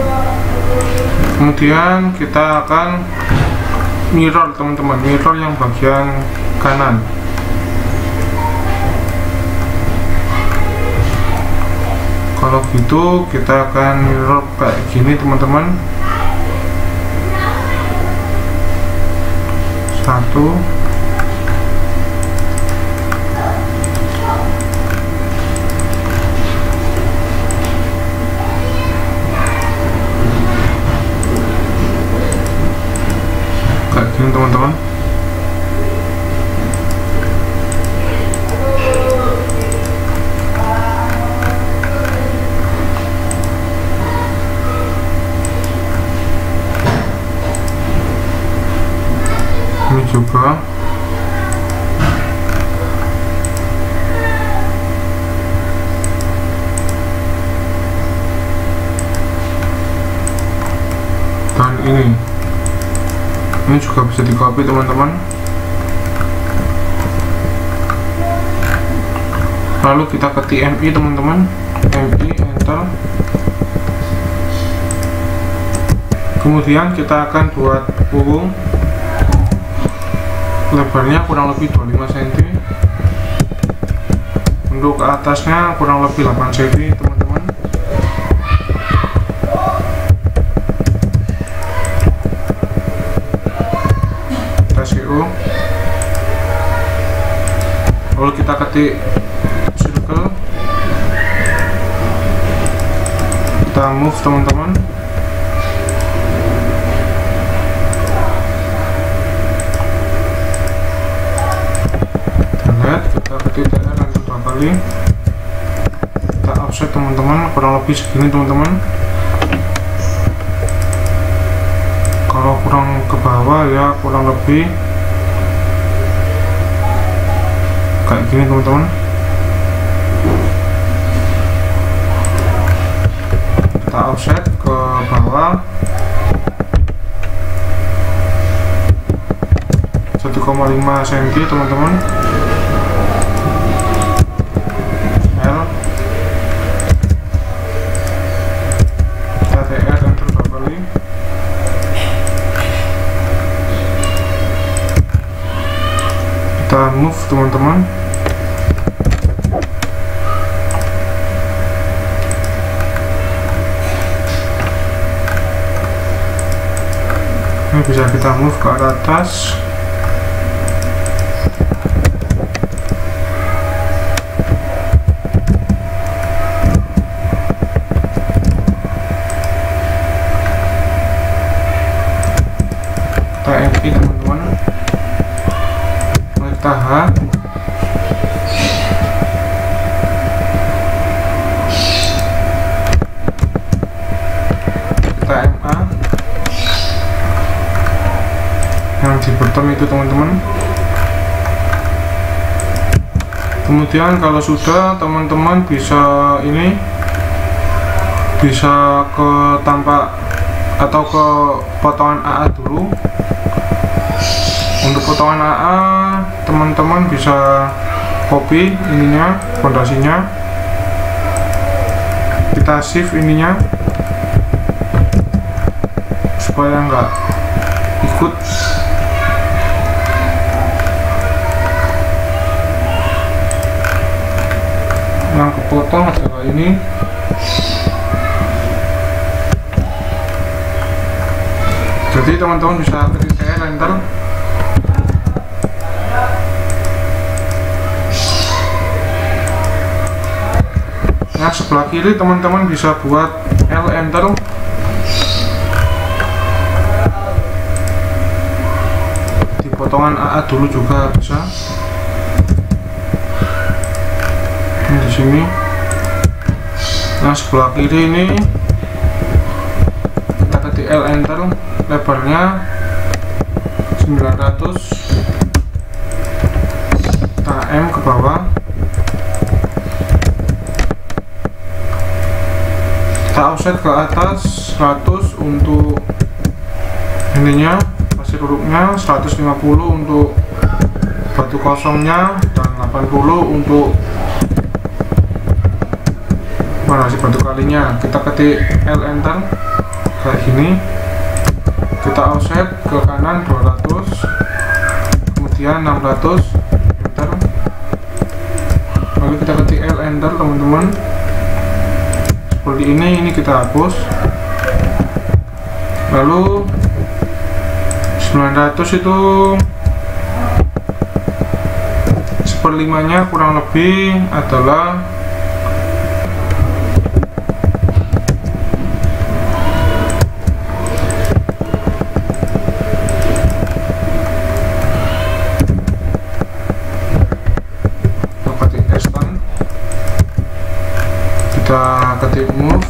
Kemudian kita akan mirror teman-teman, mirror yang bagian kanan. Kalau gitu kita akan mirror kayak gini teman-teman. 1, teman-teman. Ini juga dan ini juga bisa di copy teman-teman. Lalu kita ketik MI teman-teman, MI enter. Kemudian kita akan buat punggung, lebarnya kurang lebih 25 cm. Untuk ke atasnya kurang lebih 8 cm teman-teman. kita ketik circle, kita move teman-teman. Kita ketik TR dan 2 kali, kita offset teman-teman, kurang lebih segini teman-teman. Kalau kurang ke bawah ya kurang lebih kayak gini teman-teman. Kita offset ke bawah 1,5 cm teman-teman. L, kita TR enter 2 kali, kita move teman-teman. Ini bisa kita move ke arah atas. Kita MI teman-teman. Kita H, kita MA yang di bottom itu teman-teman. Kemudian kalau sudah teman-teman bisa ini bisa ke tampak atau ke potongan AA dulu. Untuk potongan AA teman-teman bisa copy ininya, fondasinya, kita shift ininya supaya enggak ikut. Yang kepotong adalah ini. Jadi teman-teman bisa ketik TR enter. Nah, sebelah kiri teman-teman bisa buat L enter. Di potongan AA dulu juga bisa. Ini di sini. Nah, sebelah kiri ini kita ketik L enter, lebarnya 900. Kita M ke bawah. Kita offset ke atas 100 untuk ininya, pasir hurufnya, 150 untuk batu kosongnya, dan 80 untuk si batu kalinya. Kita ketik L enter kayak gini, kita offset ke kanan 200, kemudian 600 enter, lalu kita ketik L enter teman-teman. Seperti ini kita hapus. Lalu 900 itu 1/5-nya kurang lebih adalah kita ketik move,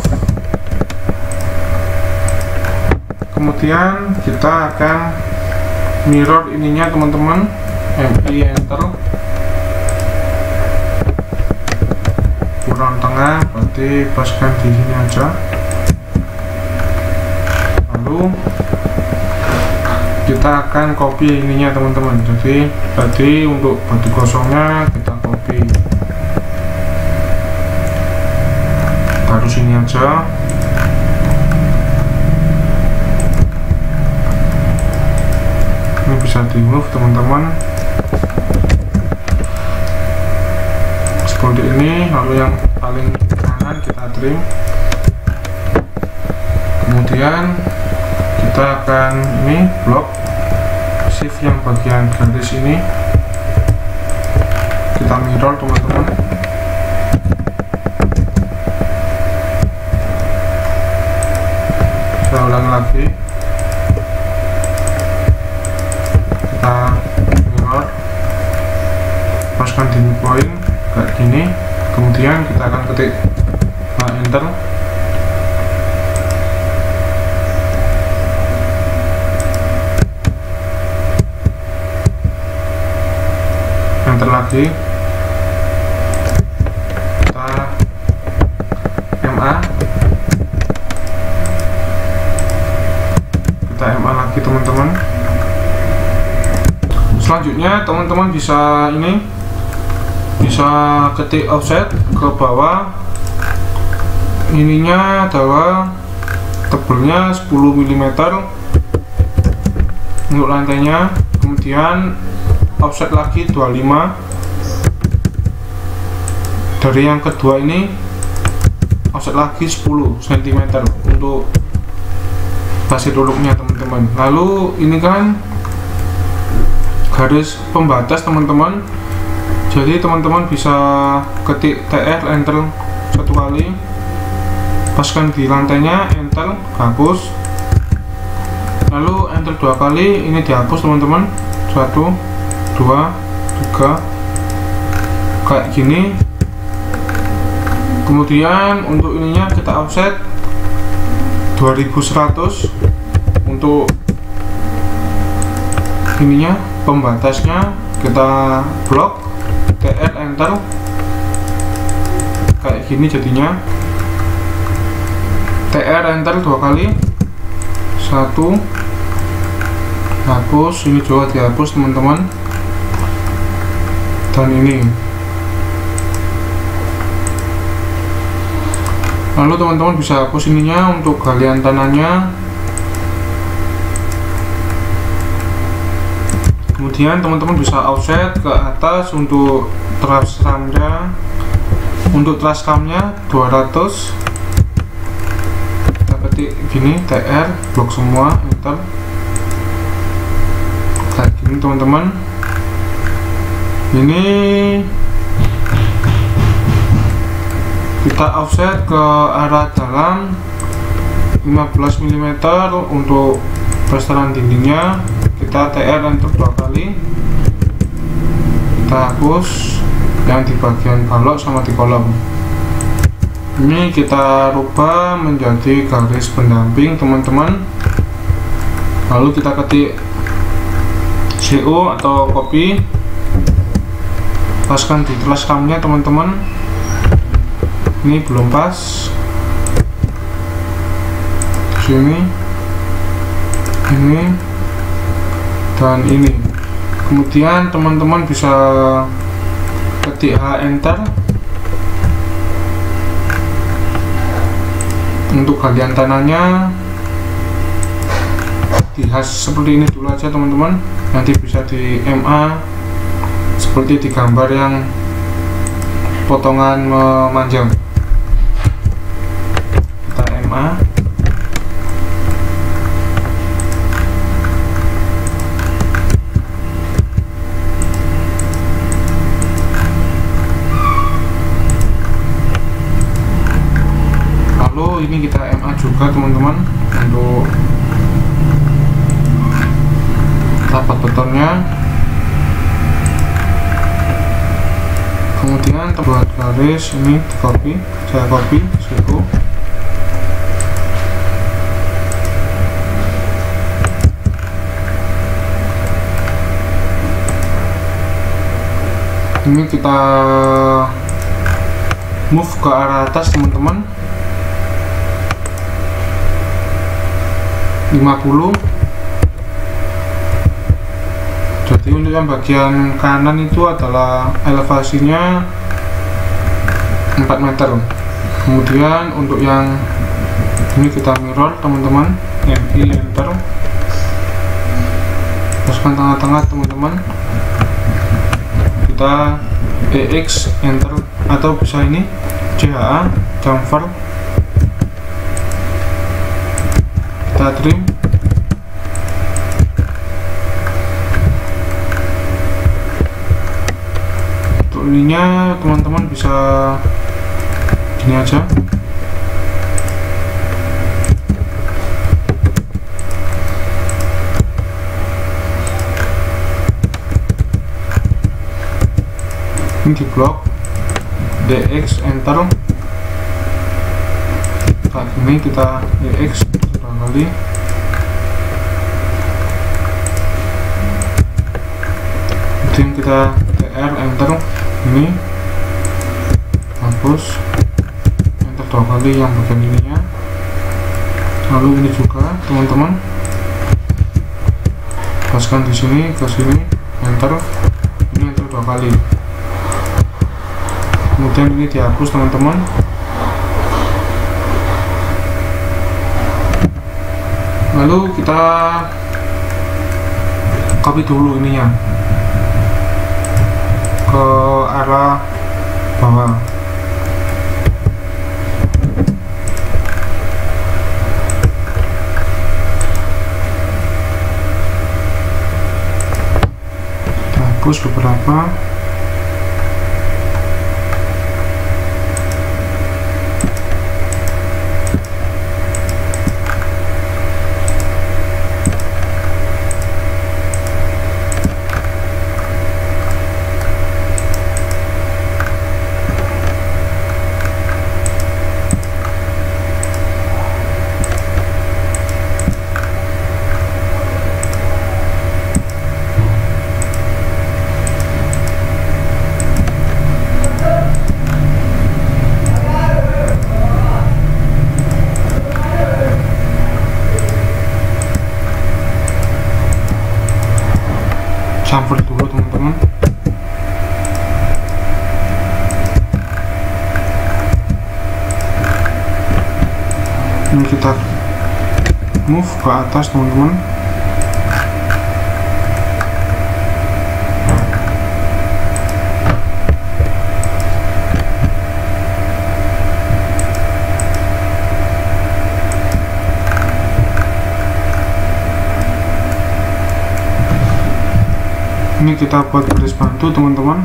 kemudian kita akan mirror ininya teman-teman, MI enter, kurang tengah berarti paskan di sini aja. Lalu kita akan copy ininya teman-teman. Jadi tadi untuk batu kosongnya kita copy, taruh sini aja. Ini bisa di move teman-teman seperti ini. Lalu yang paling kanan kita trim, kemudian kita akan ini blok, shift yang bagian garis ini kita mirror teman-teman. Saya ulang lagi, kita mirror, paskan di point kayak gini, kemudian kita akan ketik enter. Enter lagi, kita MA, lagi teman-teman. Selanjutnya teman-teman bisa ketik offset ke bawah, ininya adalah tebelnya 10 mm untuk lantainya, kemudian offset lagi 25 dari yang kedua ini, offset lagi 10 cm untuk pasir duluknya teman-teman. Lalu ini kan garis pembatas teman-teman, jadi teman-teman bisa ketik TR enter satu kali, paskan di lantainya, enter, hapus, lalu enter dua kali, ini dihapus teman-teman, 1 2 3 kayak gini. Kemudian untuk ininya kita offset 2100 untuk ininya, pembatasnya kita blok, TR enter kayak gini jadinya, TR enter dua kali, 1 hapus, ini juga dihapus teman-teman, dan ini. Lalu teman-teman bisa hapus ininya untuk galian tanahnya. Kemudian teman-teman bisa offset ke atas untuk truss ramnya. Untuk truss camnya 200. Kita ketik gini, TR, blok semua, enter. Kayak gini teman-teman. Ini kita offset ke arah dalam 15 mm untuk plesteran dindingnya, kita TR enter dua kali, kita hapus yang di bagian balok sama di kolom. Ini kita rubah menjadi garis pendamping teman-teman. Lalu kita ketik CO atau copy, paskan di truss camnya teman-teman. Ini belum pas, sini, ini, dan ini. Kemudian teman-teman bisa ketik H enter untuk galian tanahnya, dihas seperti ini dulu aja teman-teman, nanti bisa di MA seperti di gambar yang potongan memanjang. Lalu ini kita MA juga teman-teman untuk rapat betonnya. Kemudian buat garis ini saya copy siku. Ini kita move ke arah atas teman-teman, 50. Jadi untuk yang bagian kanan itu adalah elevasinya 4 meter. Kemudian untuk yang ini kita mirror teman-teman, MI enter, masukkan tengah-tengah teman-teman, kita EX enter atau bisa ini CHA chamfer, kita trim, untuk untuk ininya teman-teman bisa gini aja. Ini di blok DX enter kayak gini, kita DX dua kali, kemudian kita TR enter ini, hapus, enter dua kali yang bagian ininya. Lalu ini juga teman-teman paskan di sini ke sini, enter, ini enter dua kali. Kemudian ini dihapus teman-teman. Lalu kita copy dulu ininya ke arah bawah. Kita hapus beberapa. Campur dulu teman-teman. Ini kita move ke atas teman-teman. Ini kita buat garis bantu teman-teman.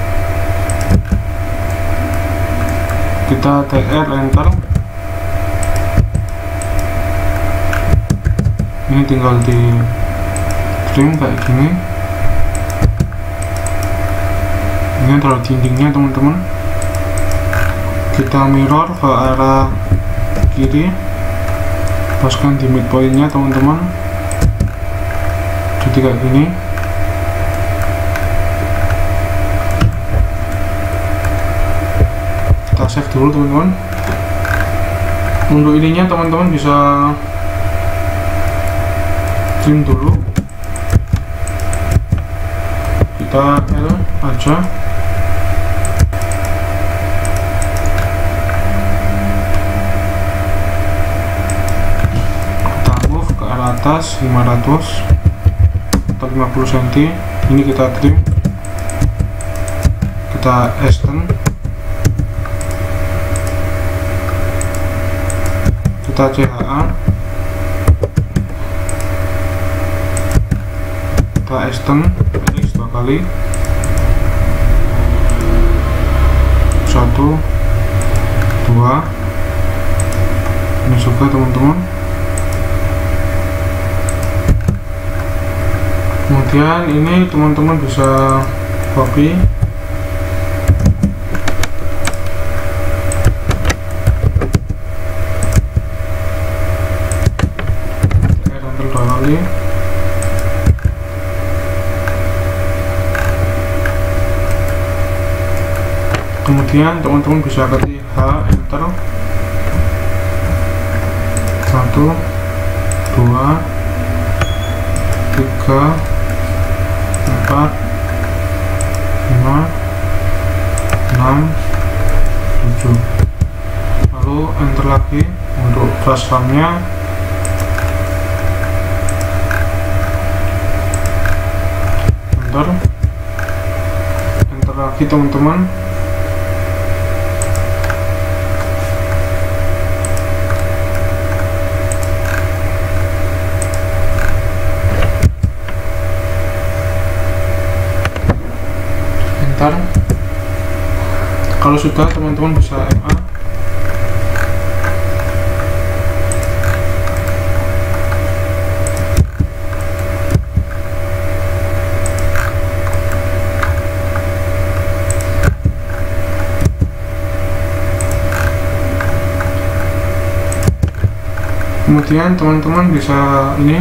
Kita TR enter. Ini tinggal di trim kayak gini. Ini adalah dindingnya teman-teman. Kita mirror ke arah kiri, paskan di midpointnya teman-teman. Jadi kayak gini. Kita save dulu teman-teman. Untuk ininya teman-teman bisa trim dulu, kita L aja. Kita move ke arah atas 500 atau 50 cm. Ini kita trim, kita extend, kita CHA, kita extend X dua kali, 1, 2, ini juga teman-teman. Kemudian ini teman-teman bisa copy, kemudian teman-teman bisa ketik H enter, 1, 2, 3, 4, 5, 6, 7, lalu enter lagi untuk transformnya. Enter lagi teman-teman. Enter. Kalau sudah, teman-teman bisa MA. Kemudian teman-teman bisa ini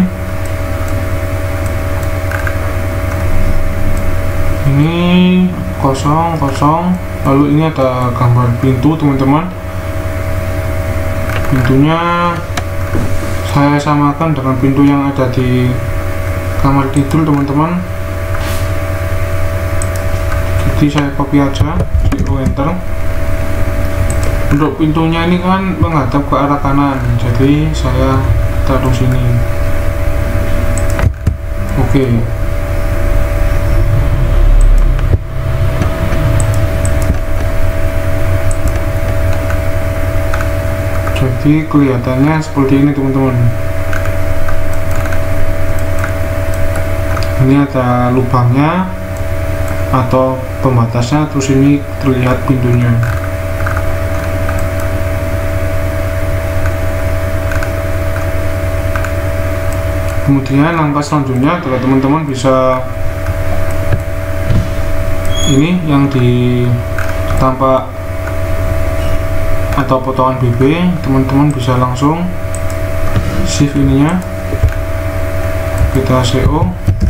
kosong, lalu ini ada gambar pintu teman-teman. Pintunya saya samakan dengan pintu yang ada di kamar tidur teman-teman, jadi saya copy aja, enter. Untuk pintunya ini kan menghadap ke arah kanan, jadi saya taruh sini. Oke. Jadi kelihatannya seperti ini teman-teman. Ini ada lubangnya atau pembatasnya, terus ini terlihat pintunya. Kemudian langkah selanjutnya adalah teman-teman bisa ini yang di tampak atau potongan BB, teman-teman bisa langsung shift ininya, kita CO.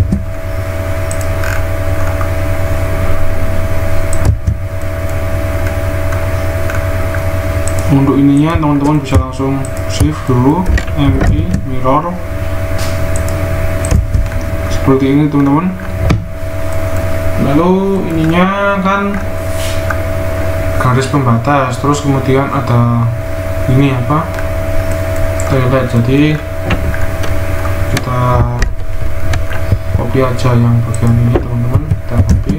Untuk ininya teman-teman bisa langsung shift dulu, MI mirror seperti ini teman-teman. Lalu ininya kan garis pembatas, terus kemudian ada ini apa, toilet, jadi kita copy aja yang bagian ini teman-teman, kita copy.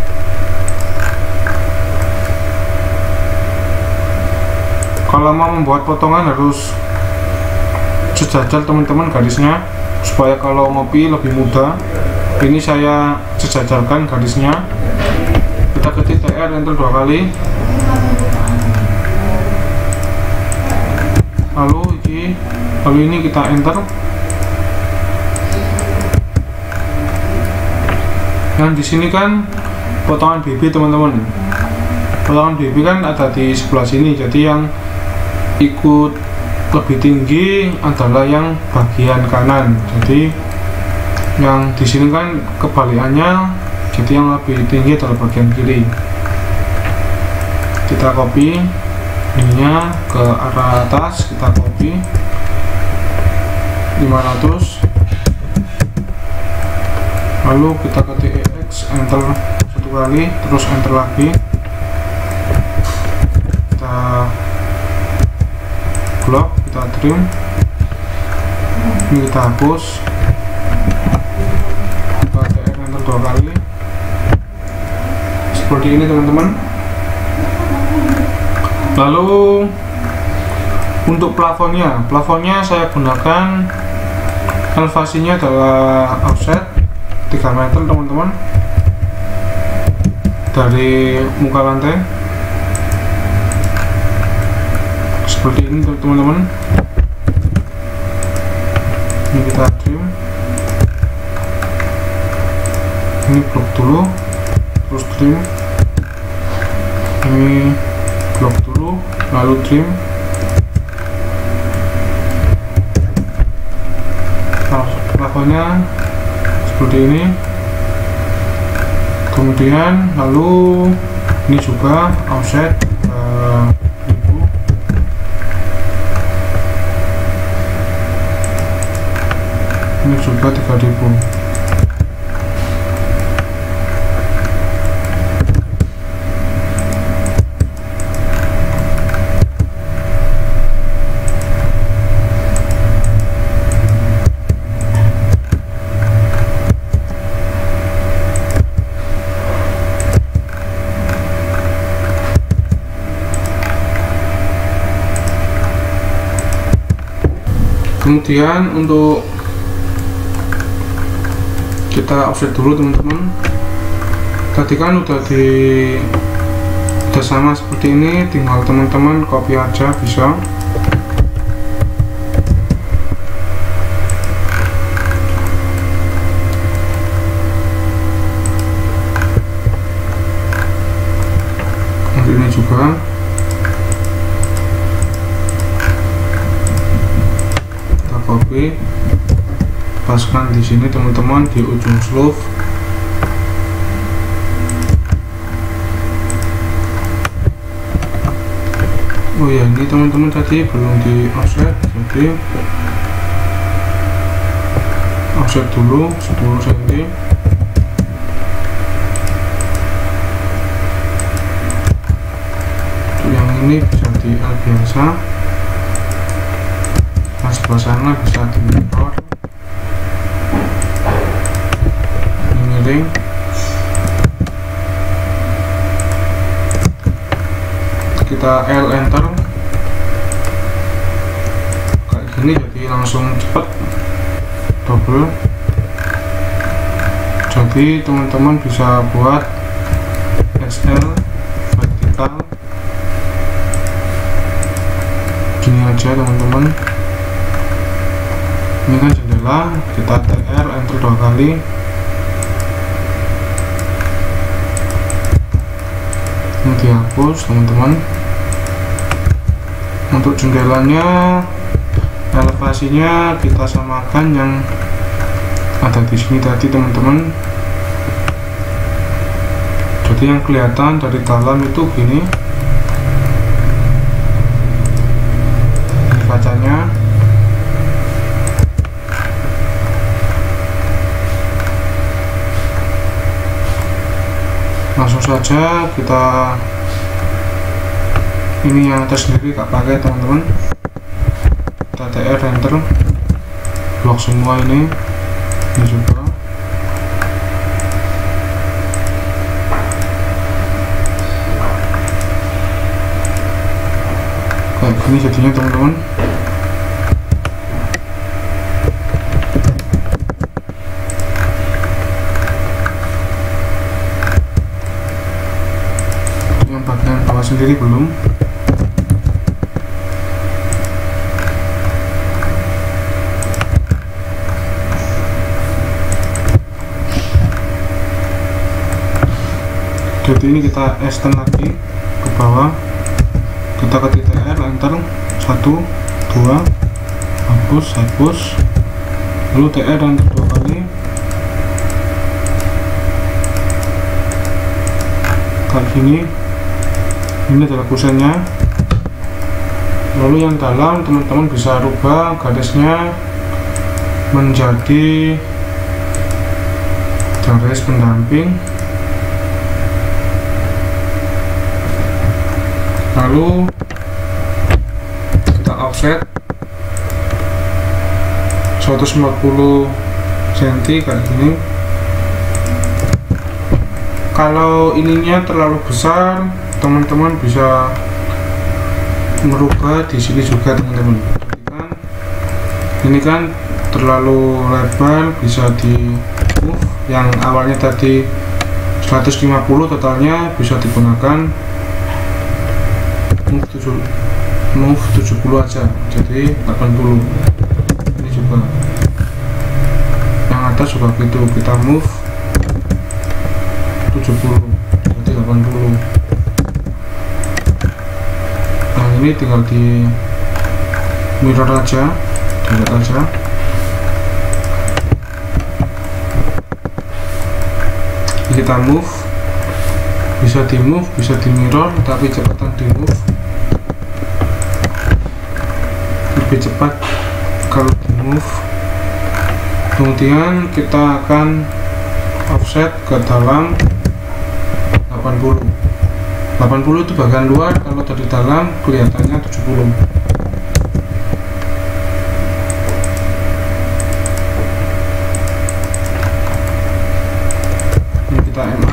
Kalau mau membuat potongan harus sejajar teman-teman garisnya, supaya kalau ngopi lebih mudah. Ini saya sejajarkan garisnya, kita ketik TR, enter 2 kali, lalu ini kita enter. Dan di sini kan potongan BB teman-teman, potongan BB kan ada di sebelah sini, jadi yang ikut lebih tinggi adalah yang bagian kanan, jadi yang di sini kan kebalikannya, jadi yang lebih tinggi adalah bagian kiri. Kita copy ininya ke arah atas, kita copy 500, lalu kita ketik EX, enter 1 kali, terus enter lagi, kita blok, kita trim, ini kita hapus, kita TR, enter 2 kali, seperti ini teman-teman. Lalu untuk plafonnya saya gunakan elevasinya adalah offset 3 meter teman-teman dari muka lantai, seperti ini teman-teman. Ini kita trim, ini blok dulu, terus trim, ini blok dulu, lalu trim. Nah, plafonnya seperti ini. Kemudian lalu ini juga offset 1000. Ini juga 3000. Kemudian untuk kita offset dulu teman-teman, tadi kan udah di sudah sama seperti ini, tinggal teman-teman copy aja bisa. Untuk ini juga kita copy, paskan di sini teman-teman di ujung sleeve. Oh ya, ini teman-teman tadi belum di offset, jadi offset dulu 10 cm. Untuk yang ini bisa di L biasa, yang sebelah sana bisa di mirror, ini miring. Kita L enter kayak gini, jadi langsung cepet double. Jadi teman-teman bisa buat XL vertikal gini aja teman-teman. Ini kan jendela, kita TR enter 2 kali. Ini dihapus teman-teman. Untuk jendelanya, elevasinya kita samakan yang ada di sini tadi teman-teman. Jadi yang kelihatan dari dalam itu gini, ini kacanya. Langsung saja kita, ini yang atas sendiri gak pakai teman-teman, kita TR enter blok semua ini juga. Kayak gini jadinya teman-teman. Yang bagian bawah sendiri belum. Jadi ini kita extend lagi ke bawah, kita ke titik R enter 1 2, hapus, lalu TR enter 2 kali kayak gini. Ini adalah kusennya. Lalu yang dalam teman-teman bisa rubah garisnya menjadi garis pendamping. Lalu kita offset 140 cm kayak gini. Kalau ininya terlalu besar, teman-teman bisa merubah di sini juga teman-teman. Ini kan terlalu lebar, bisa di move. Yang awalnya tadi 150 totalnya bisa digunakan move 70 aja, jadi 80. Ini juga yang atas juga gitu, kita move 70 jadi 80. Nah ini tinggal di mirror aja, dilihat aja. Kita move, bisa di move, bisa di mirror, tapi cepatan di move, lebih cepat kalau di move. Kemudian kita akan offset ke dalam 80. 80 itu bagian luar, kalau dari dalam kelihatannya 70. Ini kita MA.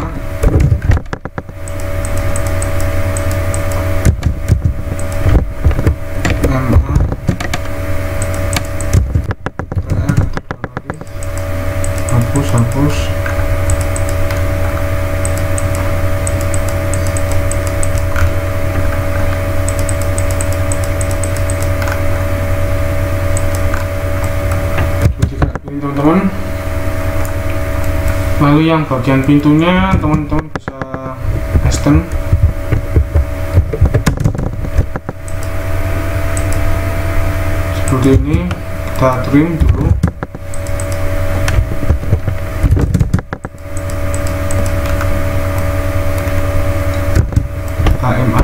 Hapus Lalu yang bagian pintunya teman-teman bisa extend seperti ini, kita trim dulu. HMA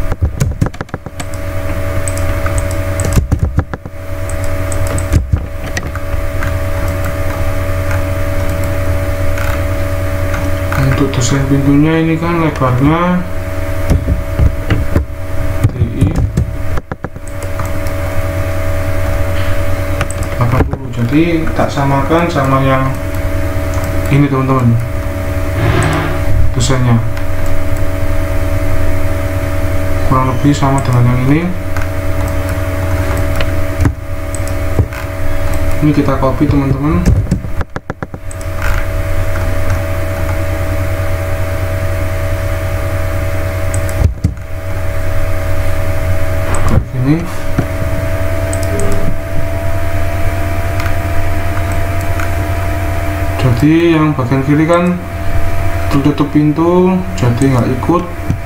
untuk desain pintunya ini kan lebarnya DI 80, jadi tak samakan sama yang ini teman-teman, desainnya kurang lebih sama dengan yang ini. Ini kita copy teman-teman. Kayak gini. Jadi yang bagian kiri kan tertutup pintu, jadi nggak ikut.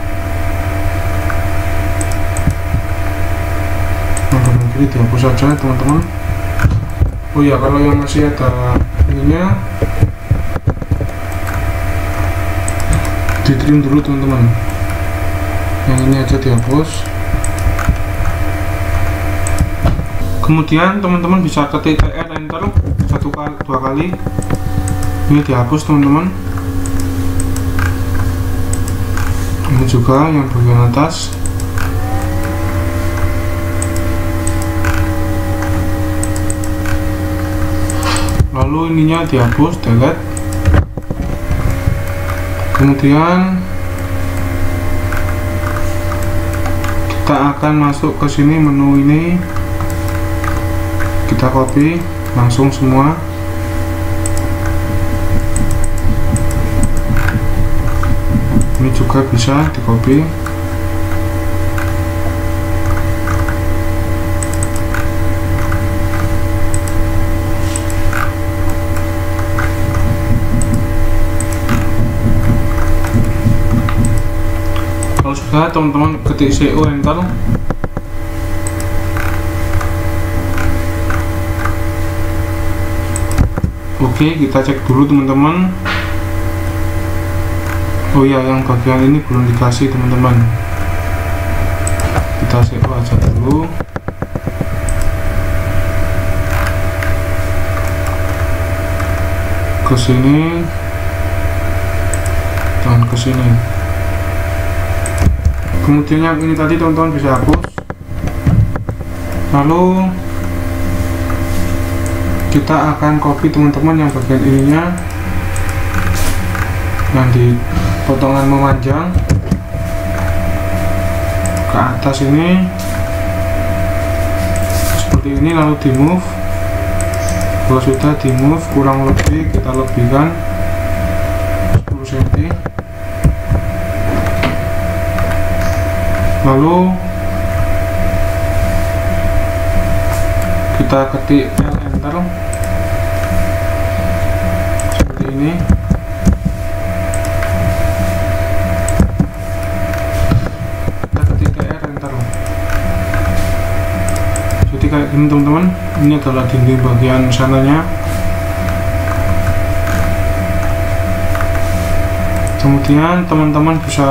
Ini dihapus saja teman-teman. Oh ya, kalau yang masih ada ininya di trim dulu teman-teman, yang ini aja dihapus. Kemudian teman-teman bisa ketik TR enter dua kali, ini dihapus teman-teman. Ini juga yang bagian atas. Lalu ininya dihapus, delete. Kemudian kita akan masuk ke sini, menu ini kita copy langsung semua. Ini juga bisa di copy. Sudah, teman-teman ketik CO enter. Oke, kita cek dulu teman-teman. Oh ya, yang bagian ini belum dikasih teman-teman, kita CO aja dulu. Ke sini dan ke sini. Kemudian yang ini tadi teman-teman bisa hapus. Lalu kita akan copy teman-teman yang bagian ininya, yang di potongan memanjang ke atas ini seperti ini, lalu di move. Kalau sudah di move kurang lebih kita lebihkan 10 cm. Lalu kita ketik L enter seperti ini. Kita ketik TR enter. Jadi kayak gini teman-teman. Ini adalah dinding bagian sananya. Kemudian teman-teman bisa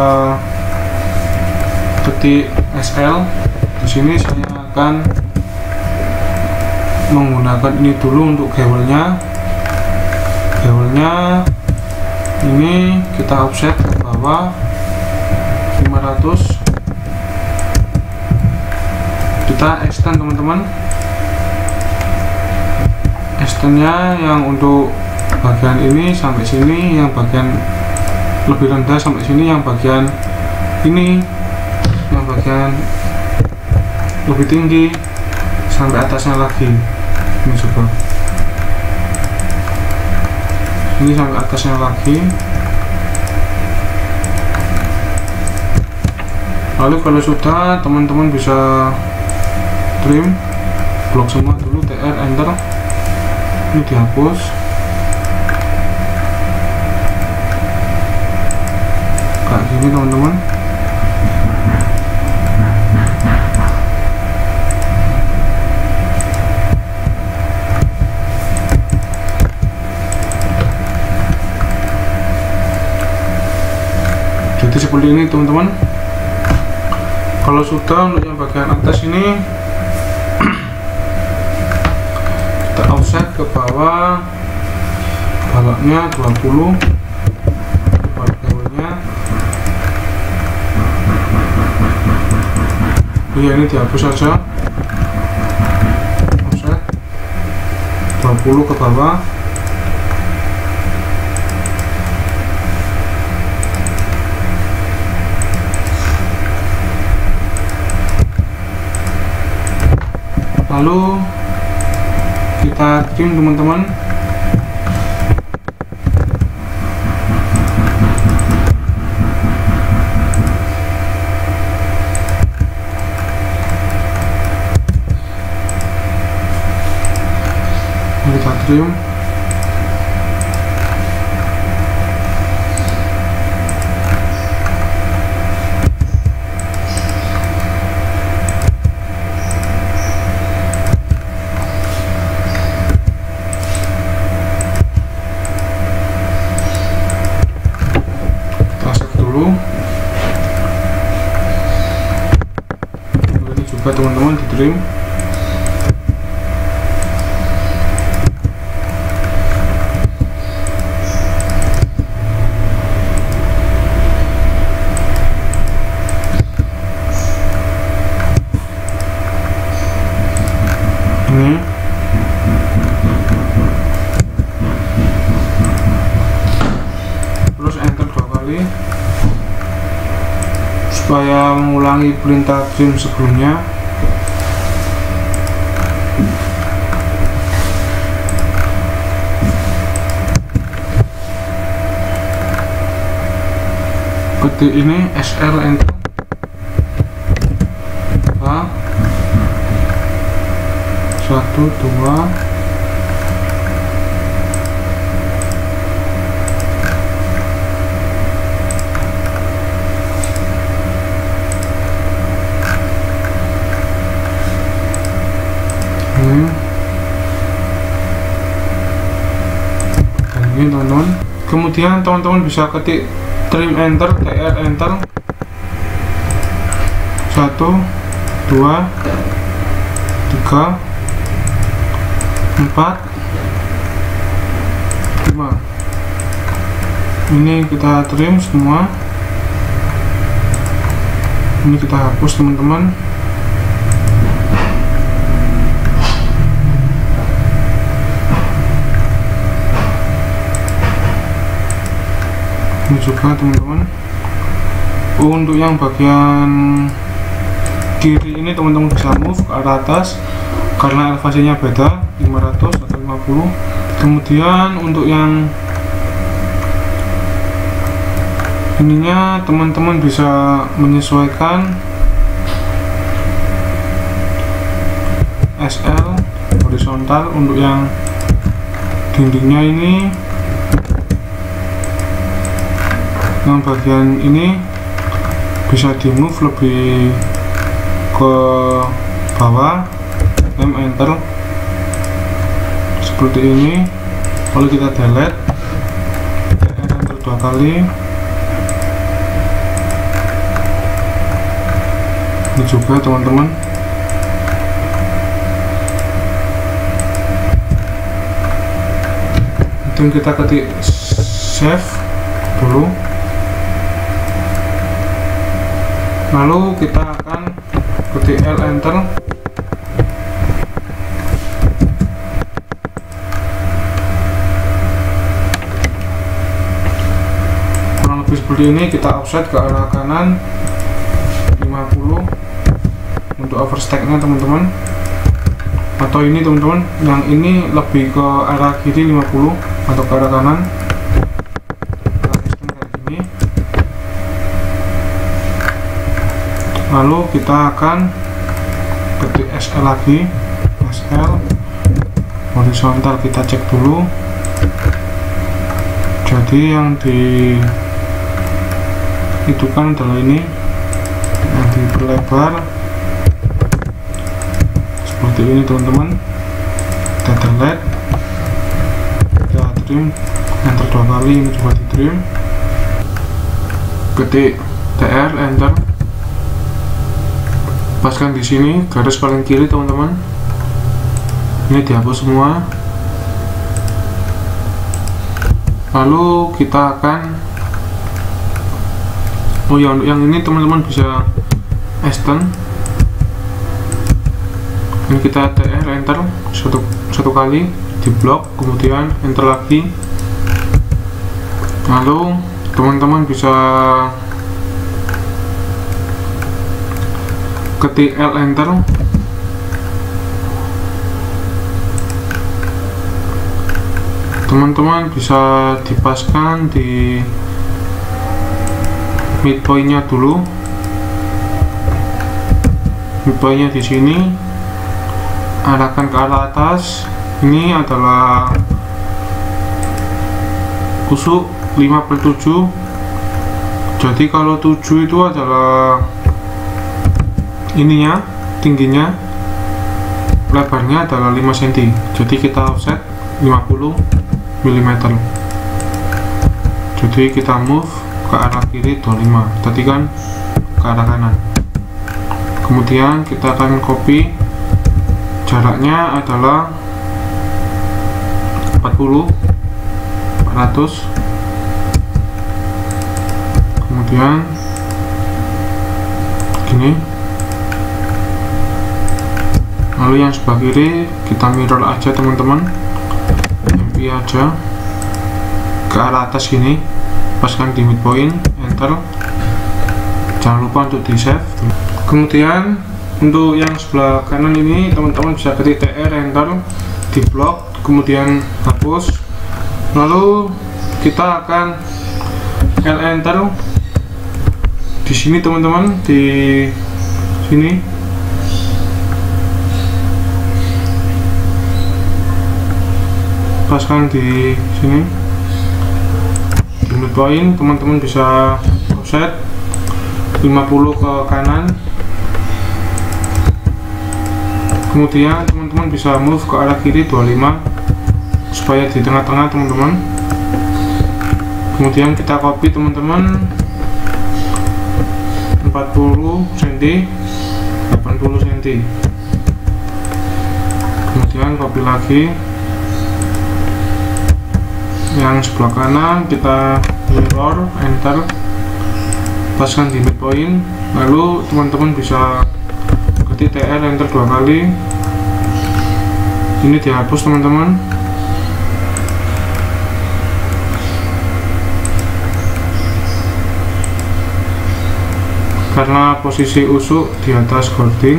ketik SL. Di sini saya akan menggunakan ini dulu untuk gewelnya. Gewelnya ini kita offset ke bawah 500. Kita extend teman-teman. Extendnya yang untuk bagian ini sampai sini, yang bagian lebih rendah sampai sini, yang bagian ini, yang bagian lebih tinggi sampai atasnya lagi. Ini coba, ini sampai atasnya lagi. Lalu kalau sudah, teman-teman bisa trim blok semua dulu, TR enter. Ini dihapus. ini teman-teman. Jadi seperti ini teman-teman. Kalau sudah, untuk yang bagian atas ini kita offset ke bawah, baloknya 20, baloknya ya ini dihapus saja, offset 20 ke bawah. Lalu kita trim teman-teman. Kita trim. Ini juga teman-teman di trim. Ini terus enter 2 kali supaya mengulangi perintah trim sebelumnya. Ketik ini SL enter A 1 2 ini teman-teman. Kemudian teman-teman bisa ketik trim enter, TR enter 1 2 3 4 5. Ini kita trim semua. Ini kita hapus teman-teman. Ini juga teman-teman. Untuk yang bagian kiri ini teman-teman bisa move ke arah atas karena elevasinya beda 500 atau 50. Kemudian untuk yang ininya teman-teman bisa menyesuaikan SL horizontal. Untuk yang dindingnya ini, yang bagian ini bisa di move lebih ke bawah, enter seperti ini. Lalu kita delete, enter 2 kali. Ini juga teman-teman. Itu kita ketik save dulu. Lalu kita akan ketik L enter. Kurang lebih seperti ini. Kita offset ke arah kanan 50 untuk overstacknya teman-teman. Atau ini teman-teman, yang ini lebih ke arah kiri 50 atau ke arah kanan. Lalu kita akan ketik SL lagi, SL horizontal kita cek dulu. Jadi yang di itu kan adalah ini yang diperlebar seperti ini teman-teman. Kita delete, kita trim, enter 2 kali, ini juga di trim, ketik TR, enter, paskan di sini garis paling kiri teman-teman, ini dihapus semua. Lalu kita akan yang ini teman-teman bisa extend, ini kita TR, enter satu kali, di blok, kemudian enter lagi. Lalu teman-teman bisa ketik L, enter, teman-teman bisa dipaskan di midpointnya dulu, midpointnya di sini, arahkan ke arah atas. Ini adalah kusuk 5/7, jadi kalau 7 itu adalah ininya, tingginya, lebarnya adalah 5 cm, jadi kita offset 50 mm, jadi kita move ke arah kiri 25, tadi kan ke arah kanan. Kemudian kita akan copy, jaraknya adalah 400, kemudian gini. Lalu yang sebelah kiri kita mirror aja teman-teman, MP aja ke arah atas gini, paskan di midpoint, enter, jangan lupa untuk di save. Kemudian untuk yang sebelah kanan ini teman-teman bisa ketik TR, enter, di blok, kemudian hapus. Lalu kita akan L, enter di sini teman-teman, di sini paskan di sini di midpoint. Teman-teman bisa offset 50 ke kanan, kemudian teman-teman bisa move ke arah kiri 25 supaya di tengah-tengah teman-teman. Kemudian kita copy teman-teman 40 cm, 80 cm, kemudian copy lagi yang sebelah kanan, kita mirror, enter, paskan di midpoint. Lalu teman-teman bisa ketik TR, enter 2 kali, ini dihapus teman-teman. Karena posisi usuk di atas cording.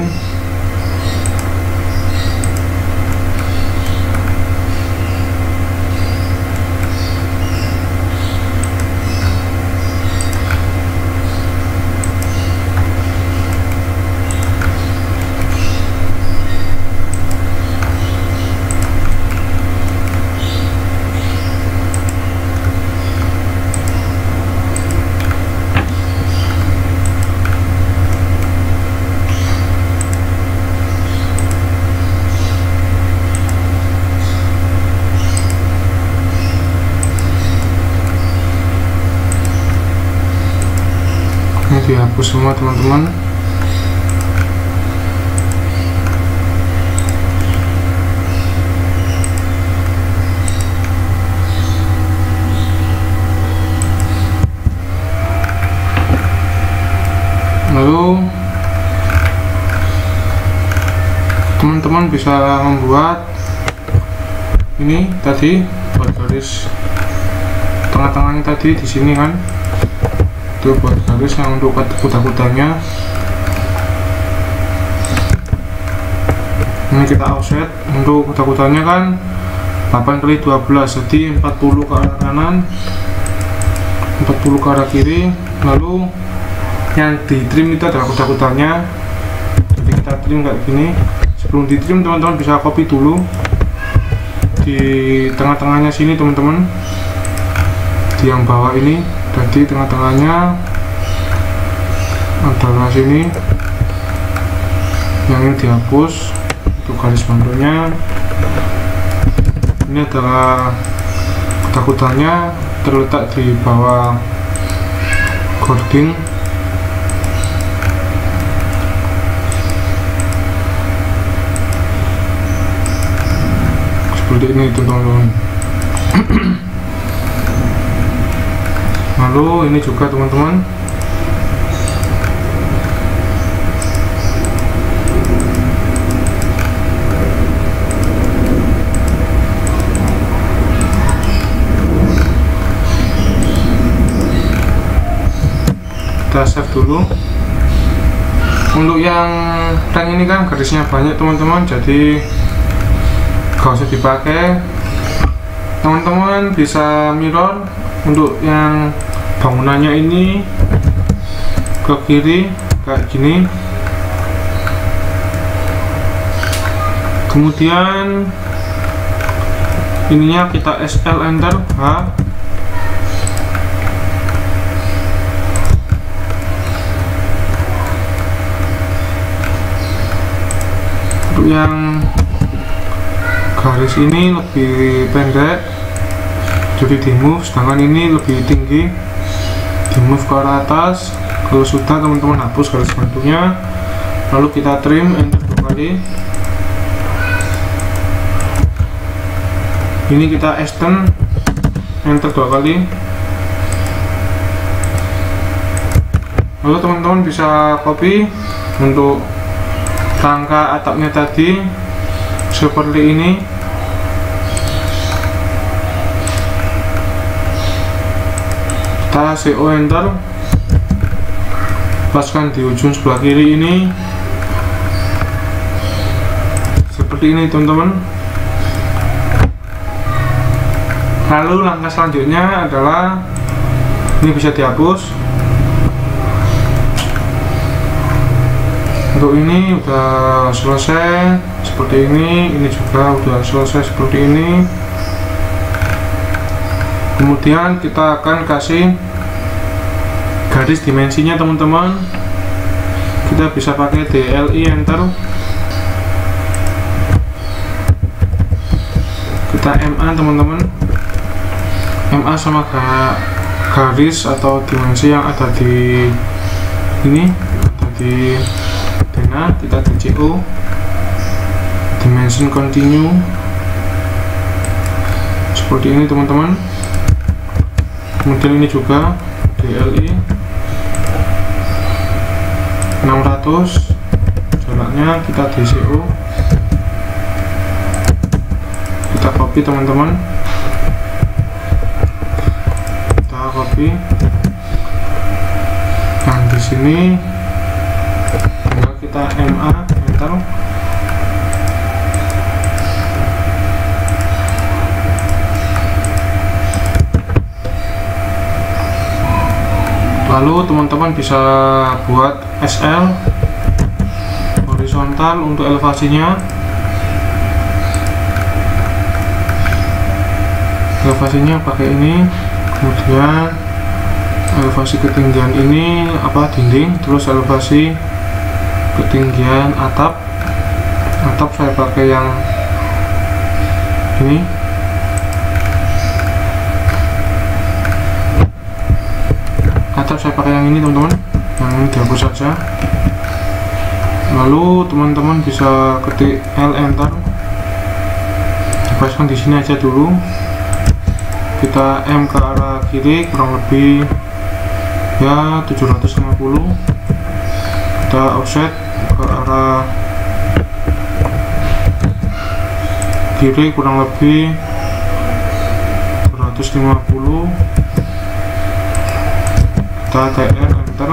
Dihapus semua teman-teman. Lalu teman-teman bisa membuat ini tadi buat garis tengah-tengahnya tadi di sini kan, itu buat garis yang untuk kuda-kudanya. Ini kita offset untuk kuda-kudanya kan 8x12, jadi 40 ke arah kanan, 40 ke arah kiri. Lalu yang di trim itu adalah kuda-kudanya, jadi kita trim kayak gini. Sebelum di trim teman-teman bisa copy dulu di tengah-tengahnya sini teman-teman, di yang bawah ini. Jadi tengah-tengahnya adalah sini, yang ini dihapus untuk garis bantunya. Ini adalah ketakutannya terletak di bawah cording. Seperti ini teman-teman. Lalu ini juga teman-teman, kita save dulu. Untuk yang tank ini kan garisnya banyak teman-teman, jadi gak usah dipakai. Teman-teman bisa mirror untuk yang bangunannya ini ke kiri kayak gini. Kemudian ininya kita SL enter H. Untuk yang garis ini lebih pendek, jadi di move, sedangkan ini lebih tinggi, di move ke arah atas. Kalau sudah teman-teman hapus garis bantunya, lalu kita trim, enter 2 kali. Ini kita extend, enter 2 kali. Lalu teman-teman bisa copy untuk rangka atapnya tadi seperti ini. Kita CO enter, paskan di ujung sebelah kiri ini seperti ini teman-teman. Lalu langkah selanjutnya adalah ini bisa dihapus. Untuk ini udah selesai seperti ini juga udah selesai seperti ini. Kemudian kita akan kasih garis dimensinya teman-teman. Kita bisa pakai DLI enter. Kita MA teman-teman. MA sama garis atau dimensi yang ada di ini, ada di Dena. Kita DCO, dimension continue, seperti ini teman-teman. Kemudian ini juga DLI 600, jaraknya kita DCO, kita copy teman-teman, kita copy yang di sini, kita MA enter. Lalu teman-teman bisa buat SL horizontal untuk elevasinya. Elevasinya pakai ini, kemudian elevasi ketinggian ini dinding, terus elevasi ketinggian atap saya pakai yang ini. Atap saya pakai yang ini teman-teman, yang ini dihapus saja. Lalu teman-teman bisa ketik L enter, dipaskan di sini aja dulu. Kita M ke arah kiri kurang lebih ya 750. Kita offset ke arah kiri kurang lebih 250. Kita TR enter.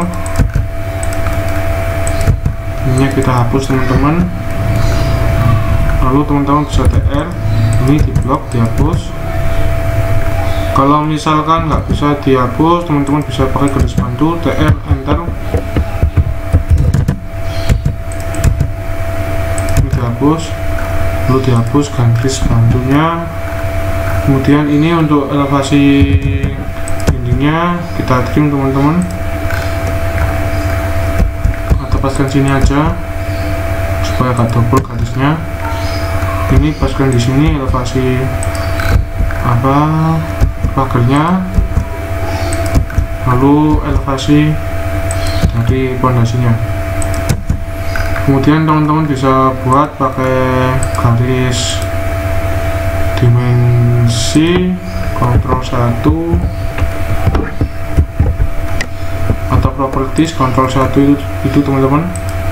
Ini kita hapus teman-teman. Lalu teman-teman bisa TR, ini di blok dihapus. Kalau misalkan nggak bisa dihapus, teman-teman bisa pakai garis bantu, TR enter. Ini dihapus, lalu dihapus garis bantunya. Kemudian ini untuk elevasi dindingnya kita trim teman-teman. paskan sini aja supaya gak double garisnya. Ini paskan di sini elevasi pagarnya, lalu elevasi dari pondasinya. Kemudian teman-teman bisa buat pakai garis dimensi Ctrl 1 atau properties Ctrl 1 itu teman-teman.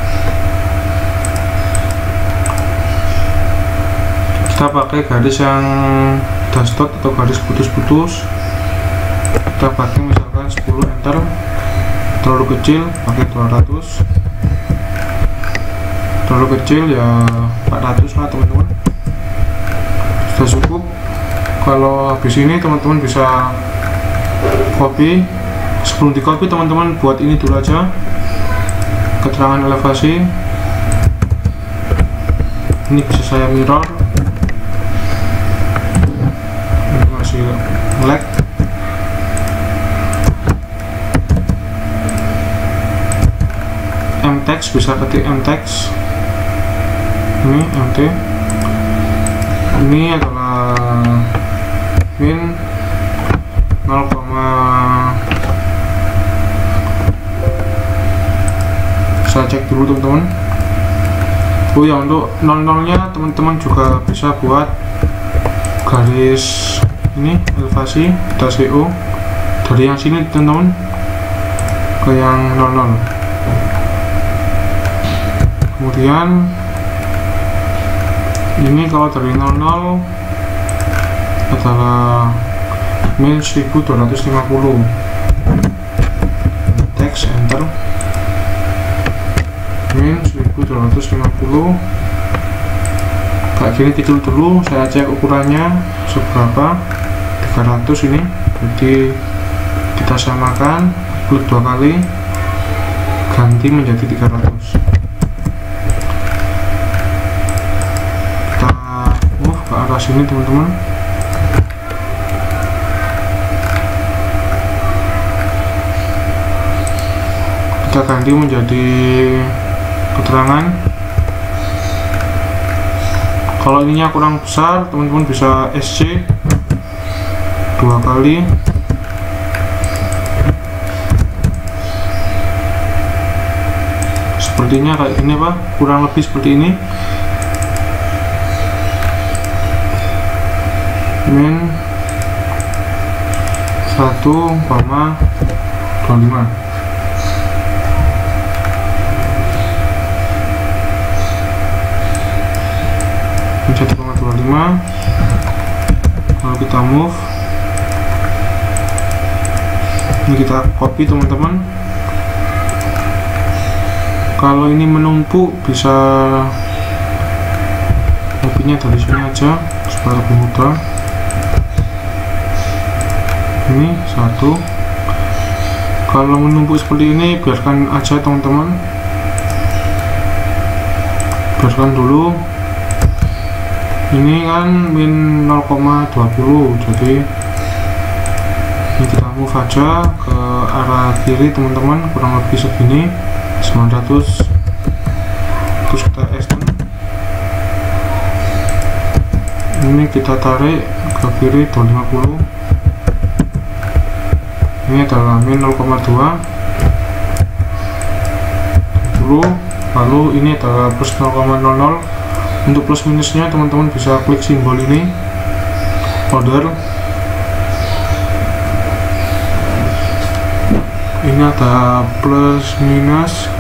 Kita pakai garis yang dash dot atau garis putus-putus, kita pakai misalkan 10, enter. Terlalu kecil pakai 200, terlalu kecil ya 400 lah teman-teman, sudah cukup. Kalau habis ini teman-teman bisa copy. Sebelum di copy teman-teman buat ini dulu aja, keterangan elevasi. Ini bisa saya mirror, ini masih lag. Mtext bisa ketik mtext, ini mt, ini adalah min 0, saya cek dulu teman-teman. Oh ya, untuk 00 nya teman-teman juga bisa buat garis ini elevasi kita CO dari yang sini teman-teman ke yang 00. Kemudian ini kalau dari 00 adalah min 1250, text enter, min 1250 kayak gini. Tidur dulu, saya cek ukurannya seberapa, 300 ini, jadi kita samakan, klik 2 kali, ganti menjadi 300. Kita move ke arah sini teman-teman. Kita ganti menjadi keterangan. Kalau ininya kurang besar teman-teman bisa SC 2 kali, sepertinya kayak gini Pak, kurang lebih seperti ini. Min 1,25 1,25. Kalau kita move, ini kita copy teman-teman. Kalau ini menumpuk bisa copy-nya dari sini aja supaya lebih mudah. Ini 1. Kalau menumpuk seperti ini biarkan aja teman-teman, biarkan dulu. Ini kan min 0,20, jadi ini kita move aja ke arah kiri teman-teman, kurang lebih segini 900. Terus kita extend, ini kita tarik ke kiri 250. Ini adalah min 0,2 dulu, lalu ini adalah plus 0,00. Untuk plus minusnya teman-teman bisa klik simbol ini, order. Ini ada plus minus.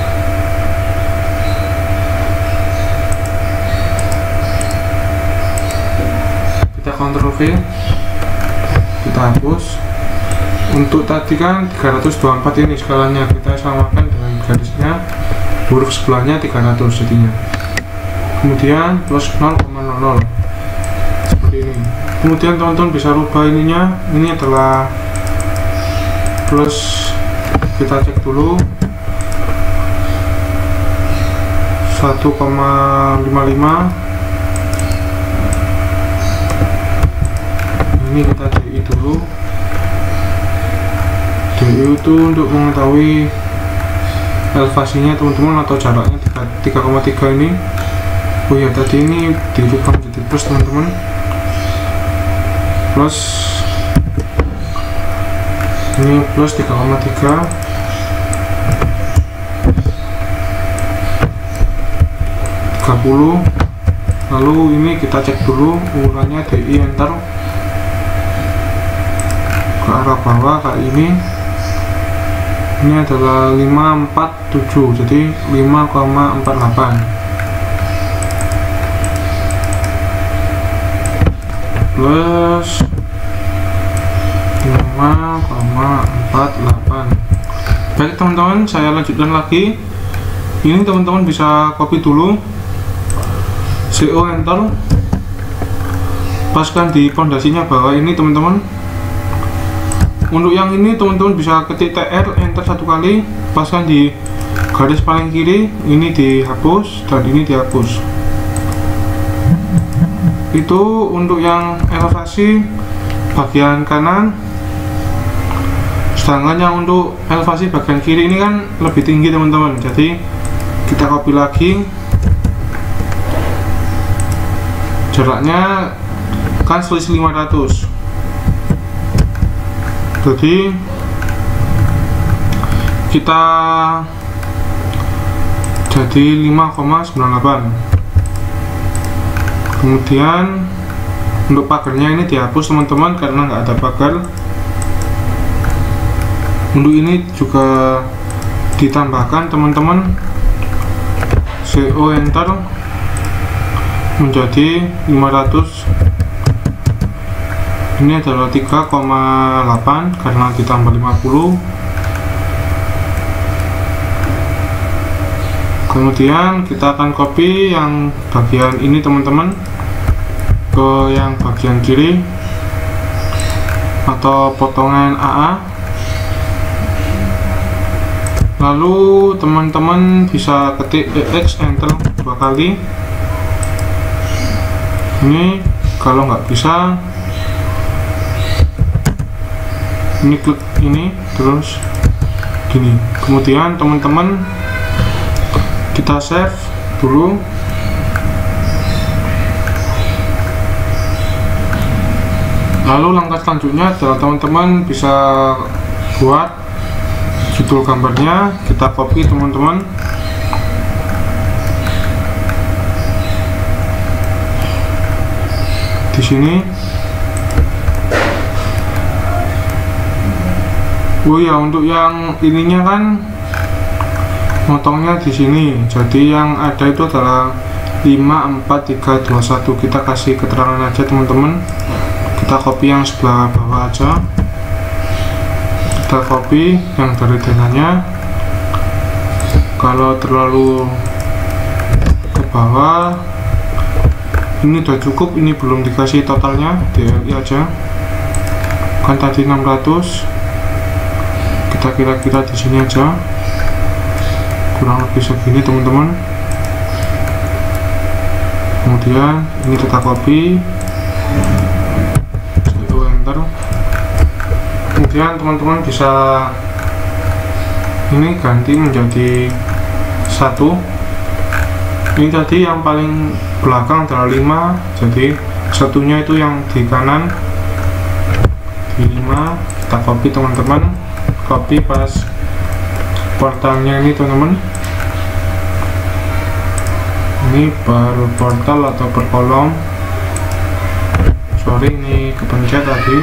Kita Ctrl V, kita hapus. Untuk tadi kan 324 ini skalanya, kita samakan dengan garisnya, huruf sebelahnya 300 jadinya. Kemudian plus 0,00 seperti ini. Kemudian teman-teman bisa rubah ininya, ini adalah plus, kita cek dulu 1,55. Ini kita DI dulu. DI itu untuk mengetahui elevasinya teman-teman, atau jaraknya 3,3 ini. Oh ya, tadi ini dirubah menjadi plus teman-teman, plus ini plus 3,3, lalu ini kita cek dulu ukurannya DI, enter ke arah bawah kayak ini adalah 547, jadi 5,48 plus 5,48. Baik teman-teman, saya lanjutkan lagi. Ini teman-teman bisa copy dulu, CO, enter, paskan di pondasinya bawah ini teman-teman. Untuk yang ini teman-teman bisa ketik TR, enter satu kali, paskan di garis paling kiri, ini dihapus dan ini dihapus. Itu untuk yang elevasi bagian kanan. Sedangkan yang untuk elevasi bagian kiri ini kan lebih tinggi teman-teman, jadi kita copy lagi. Jaraknya kan selisih 500, jadi kita jadi 5,98. Kemudian untuk pagarnya ini dihapus teman-teman karena nggak ada pagar. Untuk ini juga ditambahkan teman-teman, CO, enter, menjadi 500. Ini adalah 3,8 karena ditambah 50. Kemudian kita akan copy yang bagian ini teman-teman ke yang bagian kiri atau potongan AA. Lalu teman-teman bisa ketik EX, enter 2 kali. Ini kalau nggak bisa, ini klik ini terus gini. Kemudian teman-teman kita save dulu. Lalu langkah selanjutnya adalah teman-teman bisa buat judul gambarnya. Kita copy teman-teman, di sini. Oh ya, untuk yang ininya kan motongnya di sini, jadi yang ada itu adalah 54321. Kita kasih keterangan aja teman-teman, kita copy yang sebelah bawah aja, kita copy yang dari denanya. Kalau terlalu ke bawah ini udah cukup, ini belum dikasih totalnya, DLI aja kan tadi 600. Kita kira-kira di sini aja, kurang lebih segini teman-teman. Kemudian ini kita copy, enter. Kemudian teman-teman bisa ini ganti menjadi 1. Ini tadi yang paling belakang adalah 5, jadi satunya itu yang di kanan di 5. Kita copy teman-teman, copy pas portalnya ini teman-teman. Ini per portal atau per kolom, sorry ini kepencet tadi.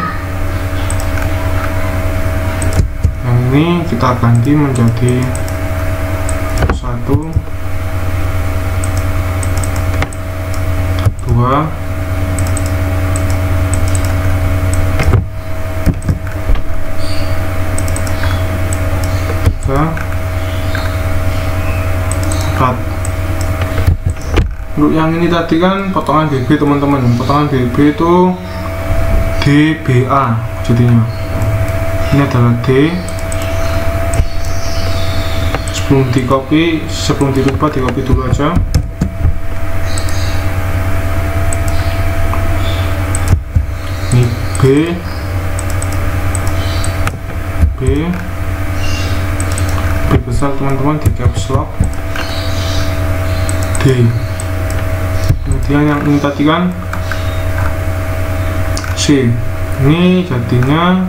Yang ini kita ganti menjadi 1, 2, 3, 4. Untuk yang ini tadi kan potongan BB teman-teman, potongan BB itu DBA jadinya. Ini adalah D. Sebelum di copy, sebelum dirubah, di copy dulu aja. Ini B, B misal teman-teman di caps lock D. Kemudian yang ini tadi kan C, ini jadinya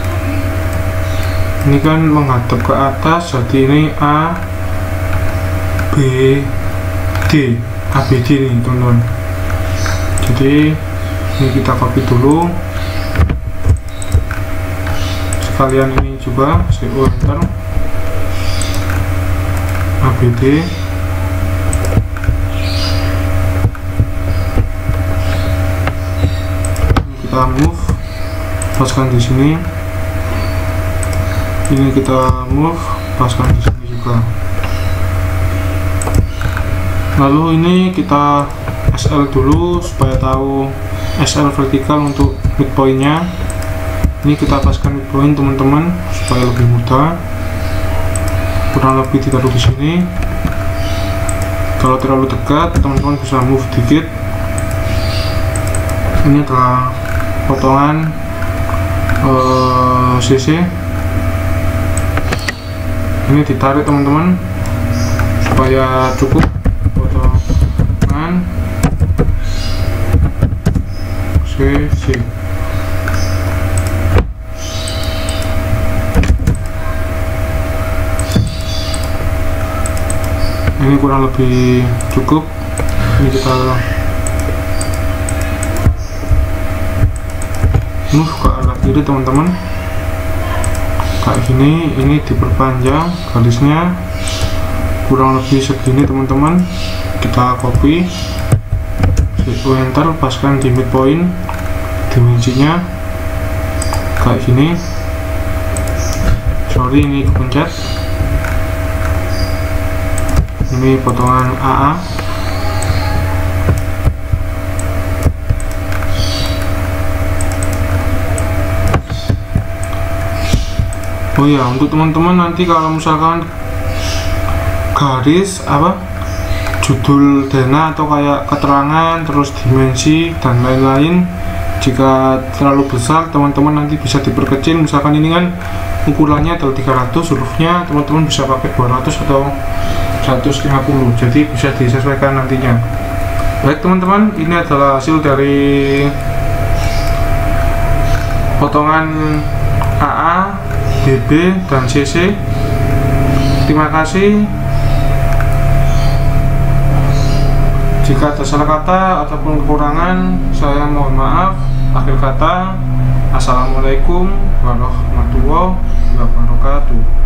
ini kan menghadap ke atas, jadi ini A B D, ABD nih teman-teman. Jadi ini kita copy dulu sekalian, ini coba CO enter ABD. Kita move, paskan di sini. Ini kita move, paskan di sini juga. Lalu ini kita SL dulu supaya tahu SL vertikal untuk midpointnya. Ini kita paskan midpoint teman-teman supaya lebih mudah. Kurang lebih ditaruh di sini. Kalau terlalu dekat, teman-teman bisa move dikit. Ini adalah potongan CC. Ini ditarik teman-teman supaya cukup potongan CC. Ini kurang lebih cukup. Ini kita move ke arah kiri teman-teman kayak gini. Ini diperpanjang garisnya kurang lebih segini teman-teman. Kita copy, enter, paskan di midpoint, dimensinya kayak gini. Sorry, ini kepencet. Ini potongan AA. Oh ya, untuk teman-teman nanti kalau misalkan garis judul dana atau kayak keterangan terus dimensi dan lain-lain, jika terlalu besar teman-teman nanti bisa diperkecil. Misalkan ini kan ukurannya adalah 300, hurufnya teman-teman bisa pakai 200 atau 150, jadi bisa disesuaikan nantinya. Baik teman-teman, ini adalah hasil dari potongan AA, BB, dan CC. Terima kasih. Jika ada salah kata ataupun kekurangan, saya mohon maaf. Akhir kata, assalamualaikum warahmatullahi wabarakatuh.